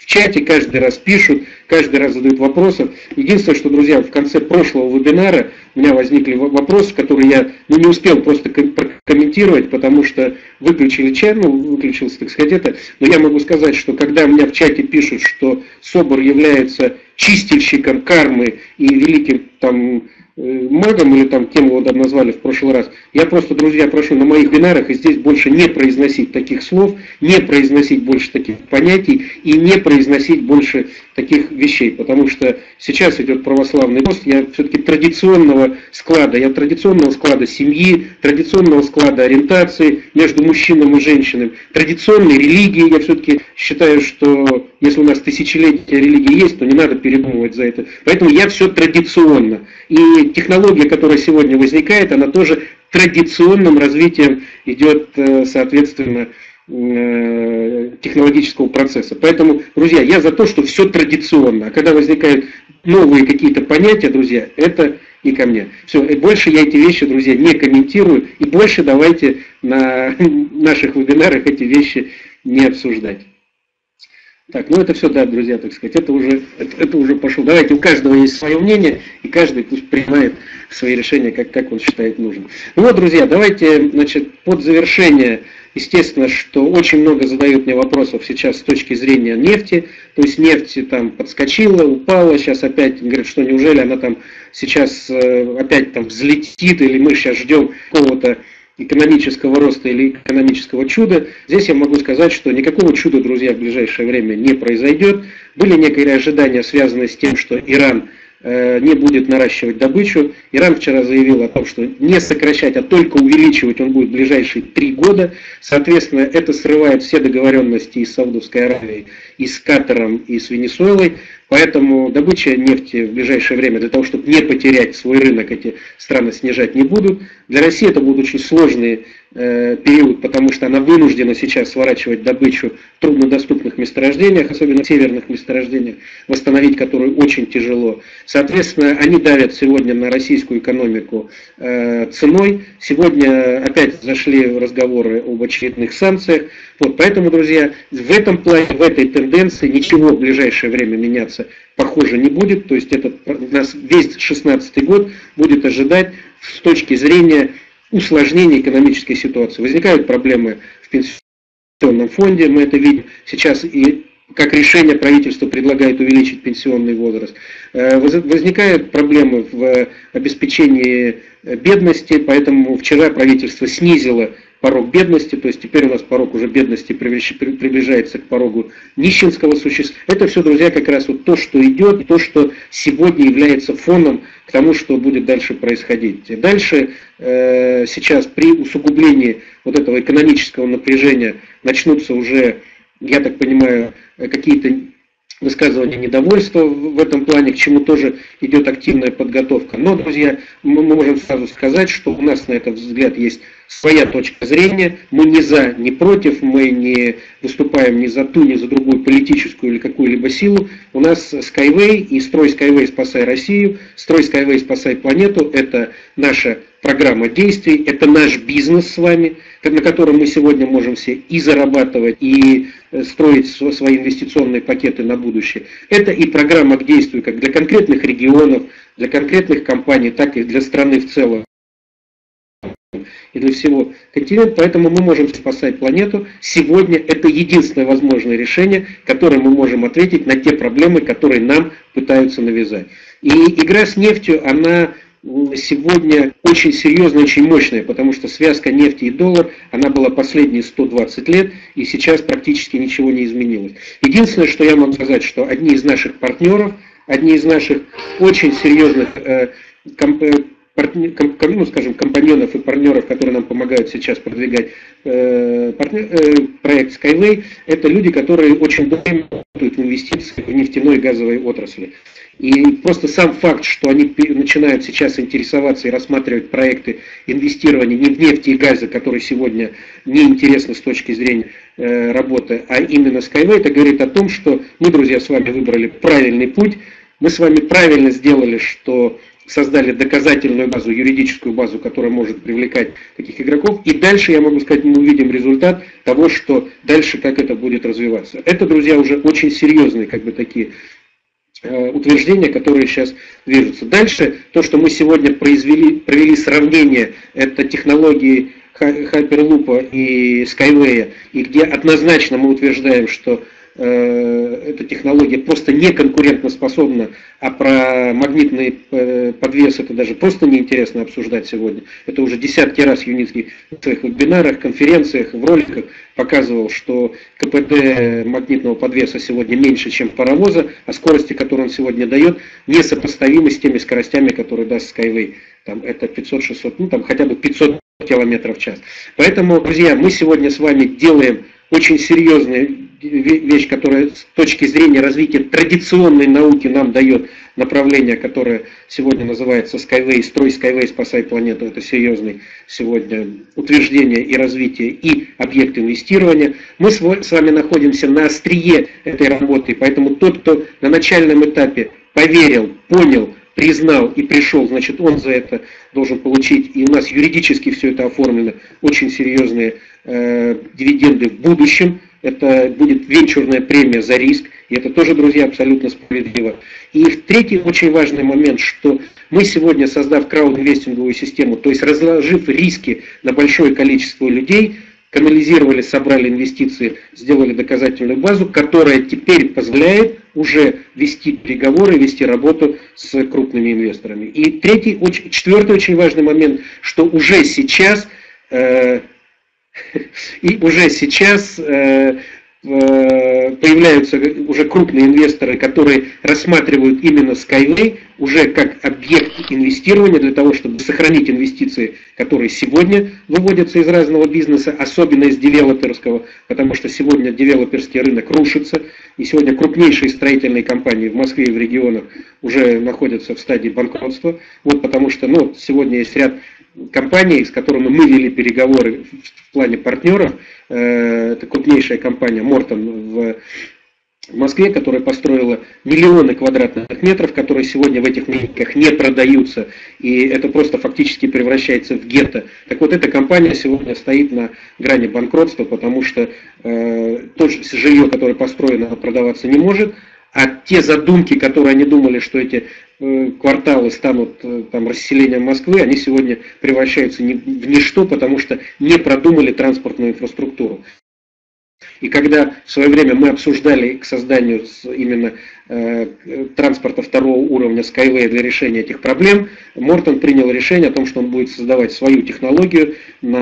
чате, каждый раз пишут, каждый раз задают вопросы. Единственное, что, друзья, в конце прошлого вебинара у меня возникли вопросы, которые я ну, не успел просто прокомментировать, потому что выключили чат, ну, выключился, так сказать, это. Но я могу сказать, что когда меня в чате пишут, что Собор является чистильщиком кармы и великим там магом, или там кем его там назвали в прошлый раз, я просто, друзья, прошу на моих вебинарах и здесь больше не произносить таких слов, не произносить больше таких понятий и не произносить больше таких вещей, потому что сейчас идет православный пост, я все-таки традиционного склада, я традиционного склада семьи, традиционного склада ориентации между мужчиной и женщиной, традиционной религии, я все-таки считаю, что если у нас тысячелетия религии есть, то не надо передумывать за это. Поэтому я все традиционно. И технология, которая сегодня возникает, она тоже традиционным развитием идет, соответственно, технологического процесса. Поэтому, друзья, я за то, что все традиционно. А когда возникают новые какие-то понятия, друзья, это не ко мне. Все, больше я эти вещи, друзья, не комментирую. И больше давайте на наших вебинарах эти вещи не обсуждать. Так, ну это все, да, друзья, так сказать, это уже, это, это уже пошло. Давайте, у каждого есть свое мнение, и каждый пусть принимает свои решения, как, как он считает нужным. Ну вот, друзья, давайте, значит, под завершение, естественно, что очень много задают мне вопросов сейчас с точки зрения нефти, то есть нефть там подскочила, упала, сейчас опять, говорят, что неужели она там сейчас опять там взлетит, или мы сейчас ждем какого-то экономического роста или экономического чуда. Здесь я могу сказать, что никакого чуда, друзья, в ближайшее время не произойдет. Были некие ожидания, связанные с тем, что Иран не будет наращивать добычу. Иран вчера заявил о том, что не сокращать, а только увеличивать он будет в ближайшие три года. Соответственно, это срывает все договоренности и с Саудовской Аравией, и с Катаром, и с Венесуэлой. Поэтому добыча нефти в ближайшее время, для того, чтобы не потерять свой рынок, эти страны снижать не будут. Для России это будет очень сложный э, период, потому что она вынуждена сейчас сворачивать добычу в труднодоступных месторождениях, особенно в северных месторождениях, восстановить которую очень тяжело. Соответственно, они давят сегодня на российскую экономику э, ценой. Сегодня опять зашли разговоры об очередных санкциях. Вот, поэтому, друзья, в этом плане, в этой тенденции ничего в ближайшее время меняться похоже не будет. То есть это нас весь шестнадцатый год будет ожидать с точки зрения усложнения экономической ситуации. Возникают проблемы в пенсионном фонде, мы это видим сейчас, и как решение правительство предлагает увеличить пенсионный возраст. Возникают проблемы в обеспечении бедности, поэтому вчера правительство снизило порог бедности, то есть теперь у нас порог уже бедности приближается к порогу нищенского существа. Это все, друзья, как раз вот то, что идет, то, что сегодня является фоном к тому, что будет дальше происходить. Дальше э, сейчас при усугублении вот этого экономического напряжения начнутся уже, я так понимаю, какие-то высказывания недовольства в этом плане, к чему тоже идет активная подготовка. Но, друзья, мы можем сразу сказать, что у нас на этот взгляд есть своя точка зрения. Мы не за, не против, мы не выступаем ни за ту, ни за другую политическую или какую-либо силу. У нас Skyway и «Строй Skyway, спасай Россию», «Строй Skyway, спасай планету» — это наша программа действий, это наш бизнес с вами, на котором мы сегодня можем все и зарабатывать, и строить свои инвестиционные пакеты на будущее. Это и программа к действию как для конкретных регионов, для конкретных компаний, так и для страны в целом и для всего континента. Поэтому мы можем спасать планету. Сегодня это единственное возможное решение, которое мы можем ответить на те проблемы, которые нам пытаются навязать. И игра с нефтью, она сегодня очень серьезная, очень мощная, потому что связка нефти и доллар, она была последние сто двадцать лет, и сейчас практически ничего не изменилось. Единственное, что я могу сказать, что одни из наших партнеров, одни из наших очень серьезных э, комп, партнер, комп, ну, скажем, компаньонов и партнеров, которые нам помогают сейчас продвигать э, партнер, э, проект Skyway, это люди, которые очень долго работают в инвестиции в нефтяной и газовой отрасли. И просто сам факт, что они начинают сейчас интересоваться и рассматривать проекты инвестирования не в нефти и газе, которые сегодня не интересны с точки зрения э, работы, а именно Skyway, это говорит о том, что мы, друзья, с вами выбрали правильный путь, мы с вами правильно сделали, что создали доказательную базу, юридическую базу, которая может привлекать таких игроков. И дальше, я могу сказать, мы увидим результат того, что дальше как это будет развиваться. Это, друзья, уже очень серьезные как бы такие э, утверждения, которые сейчас движутся. Дальше, то, что мы сегодня произвели, провели сравнение, это технологии Hyperloop и Skyway, и где однозначно мы утверждаем, что эта технология просто не конкурентоспособна, а про магнитный подвес это даже просто неинтересно обсуждать сегодня. Это уже десятки раз Юницкий в своих вебинарах, конференциях, в роликах показывал, что КПД магнитного подвеса сегодня меньше, чем паровоза, а скорости, которые он сегодня дает, несопоставимы с теми скоростями, которые даст Skyway. Там это пятьсот-шестьсот, ну там хотя бы пятьсот километров в час. Поэтому, друзья, мы сегодня с вами делаем очень серьезную вещь, которая с точки зрения развития традиционной науки нам дает направление, которое сегодня называется Skyway, строй Skyway, спасай планету. Это серьезное сегодня утверждение и развитие, и объект инвестирования. Мы с вами находимся на острие этой работы, поэтому тот, кто на начальном этапе поверил, понял, признал и пришел, значит, он за это должен получить, и у нас юридически все это оформлено, очень серьезные э, дивиденды в будущем. Это будет венчурная премия за риск, и это тоже, друзья, абсолютно справедливо. И третий очень важный момент, что мы сегодня, создав краудинвестинговую систему, то есть разложив риски на большое количество людей, канализировали, собрали инвестиции, сделали доказательную базу, которая теперь позволяет уже вести переговоры, вести работу с крупными инвесторами. И третий, очень, четвертый очень важный момент, что уже сейчас... Э, И уже сейчас э, э, появляются уже крупные инвесторы, которые рассматривают именно Skyway уже как объект инвестирования для того, чтобы сохранить инвестиции, которые сегодня выводятся из разного бизнеса, особенно из девелоперского, потому что сегодня девелоперский рынок рушится, и сегодня крупнейшие строительные компании в Москве и в регионах уже находятся в стадии банкротства. Вот потому что ну, сегодня есть ряд компаний, с которыми мы вели переговоры в плане партнеров. Это крупнейшая компания Мортон в Москве, которая построила миллионы квадратных метров, которые сегодня в этих клиниках не продаются, и это просто фактически превращается в гетто. Так вот, эта компания сегодня стоит на грани банкротства, потому что э, то жилье, которое построено, продаваться не может, а те задумки, которые они думали, что эти э, кварталы станут э, там, расселением Москвы, они сегодня превращаются ни, в ничто, потому что не продумали транспортную инфраструктуру. И когда в свое время мы обсуждали к созданию именно э, транспорта второго уровня Skyway для решения этих проблем, Мортон принял решение о том, что он будет создавать свою технологию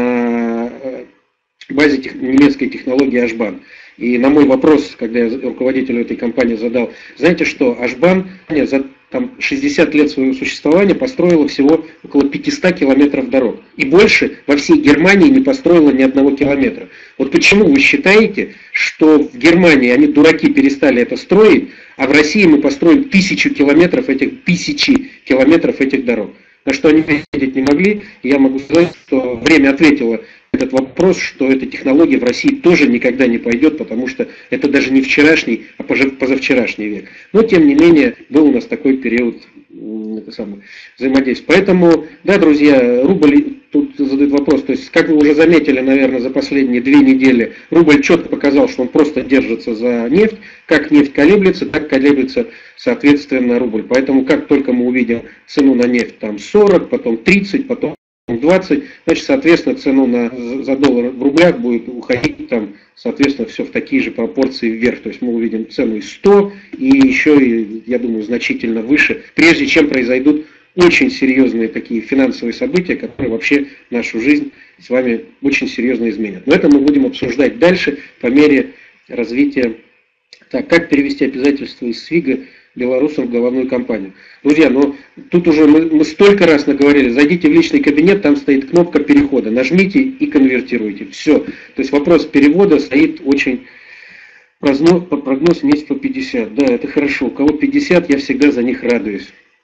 на базе тех, немецкой технологии Ашбан. И на мой вопрос, когда я руководителю этой компании задал, знаете что, Ашбан за там, шестьдесят лет своего существования построила всего около пятисот километров дорог. И больше во всей Германии не построила ни одного километра. Вот почему вы считаете, что в Германии они, дураки, перестали это строить, а в России мы построим тысячу километров этих, тысячи километров этих дорог? На что они ответить не могли, и я могу сказать, что время ответило этот вопрос, что эта технология в России тоже никогда не пойдет, потому что это даже не вчерашний, а позавчерашний век. Но, тем не менее, был у нас такой период это самое, взаимодействия. Поэтому, да, друзья, рубль, тут задают вопрос, то есть, как вы уже заметили, наверное, за последние две недели, рубль четко показал, что он просто держится за нефть. Как нефть колеблется, так колеблется, соответственно, рубль. Поэтому, как только мы увидим цену на нефть там сорок, потом тридцать, потом двадцать, значит, соответственно, цену на, за доллар в рублях будет уходить там, соответственно, все в такие же пропорции вверх. То есть мы увидим цену и сто, и еще, и, я думаю, значительно выше, прежде чем произойдут очень серьезные такие финансовые события, которые вообще нашу жизнь с вами очень серьезно изменят. Но это мы будем обсуждать дальше по мере развития. Так, как перевести обязательства из СВИГа белорусам в головную компанию. Друзья, ну тут уже мы, мы столько раз наговорили, зайдите в личный кабинет, там стоит кнопка перехода, нажмите и конвертируйте. Все. То есть вопрос перевода стоит очень прогноз, прогноз месяц по пятьдесят. Да, это хорошо. У кого пятьдесят, я всегда за них радуюсь.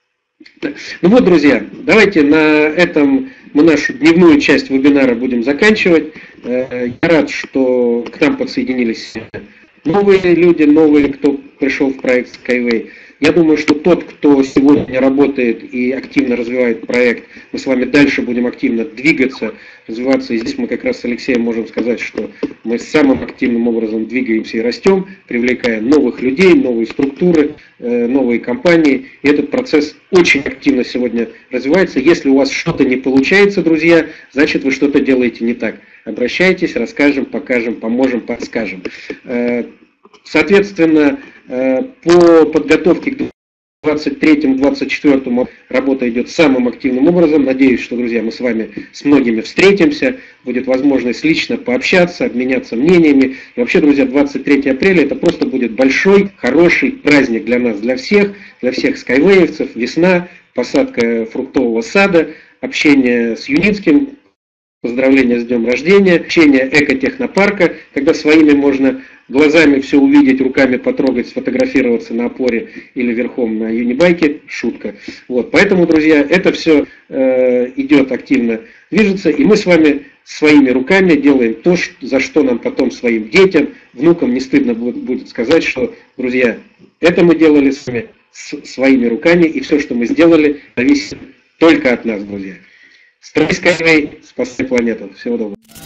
Ну вот, друзья, давайте на этом мы нашу дневную часть вебинара будем заканчивать. Я рад, что к нам подсоединились новые люди, новые, кто пришел в проект Skyway. Я думаю, что тот, кто сегодня работает и активно развивает проект, мы с вами дальше будем активно двигаться, развиваться. И здесь мы как раз с Алексеем можем сказать, что мы самым активным образом двигаемся и растем, привлекая новых людей, новые структуры, новые компании. И этот процесс очень активно сегодня развивается. Если у вас что-то не получается, друзья, значит вы что-то делаете не так. Обращайтесь, расскажем, покажем, поможем, подскажем. Соответственно, по подготовке к двадцать третьему — двадцать четвёртому работа идет самым активным образом. Надеюсь, что, друзья, мы с вами с многими встретимся, будет возможность лично пообщаться, обменяться мнениями. И вообще, друзья, двадцать третьего апреля это просто будет большой, хороший праздник для нас, для всех, для всех скайвеевцев. Весна, посадка фруктового сада, общение с Юницким, поздравления с днем рождения, общение экотехнопарка, когда своими можно глазами все увидеть, руками потрогать, сфотографироваться на опоре или верхом на юнибайке, шутка. Вот, поэтому, друзья, это все э, идет активно, движется, и мы с вами своими руками делаем то, за что нам потом своим детям, внукам не стыдно будет сказать, что, друзья, это мы делали с вами своими руками, и все, что мы сделали, зависит только от нас, друзья. Строй Skyway, спасай планету. Всего доброго.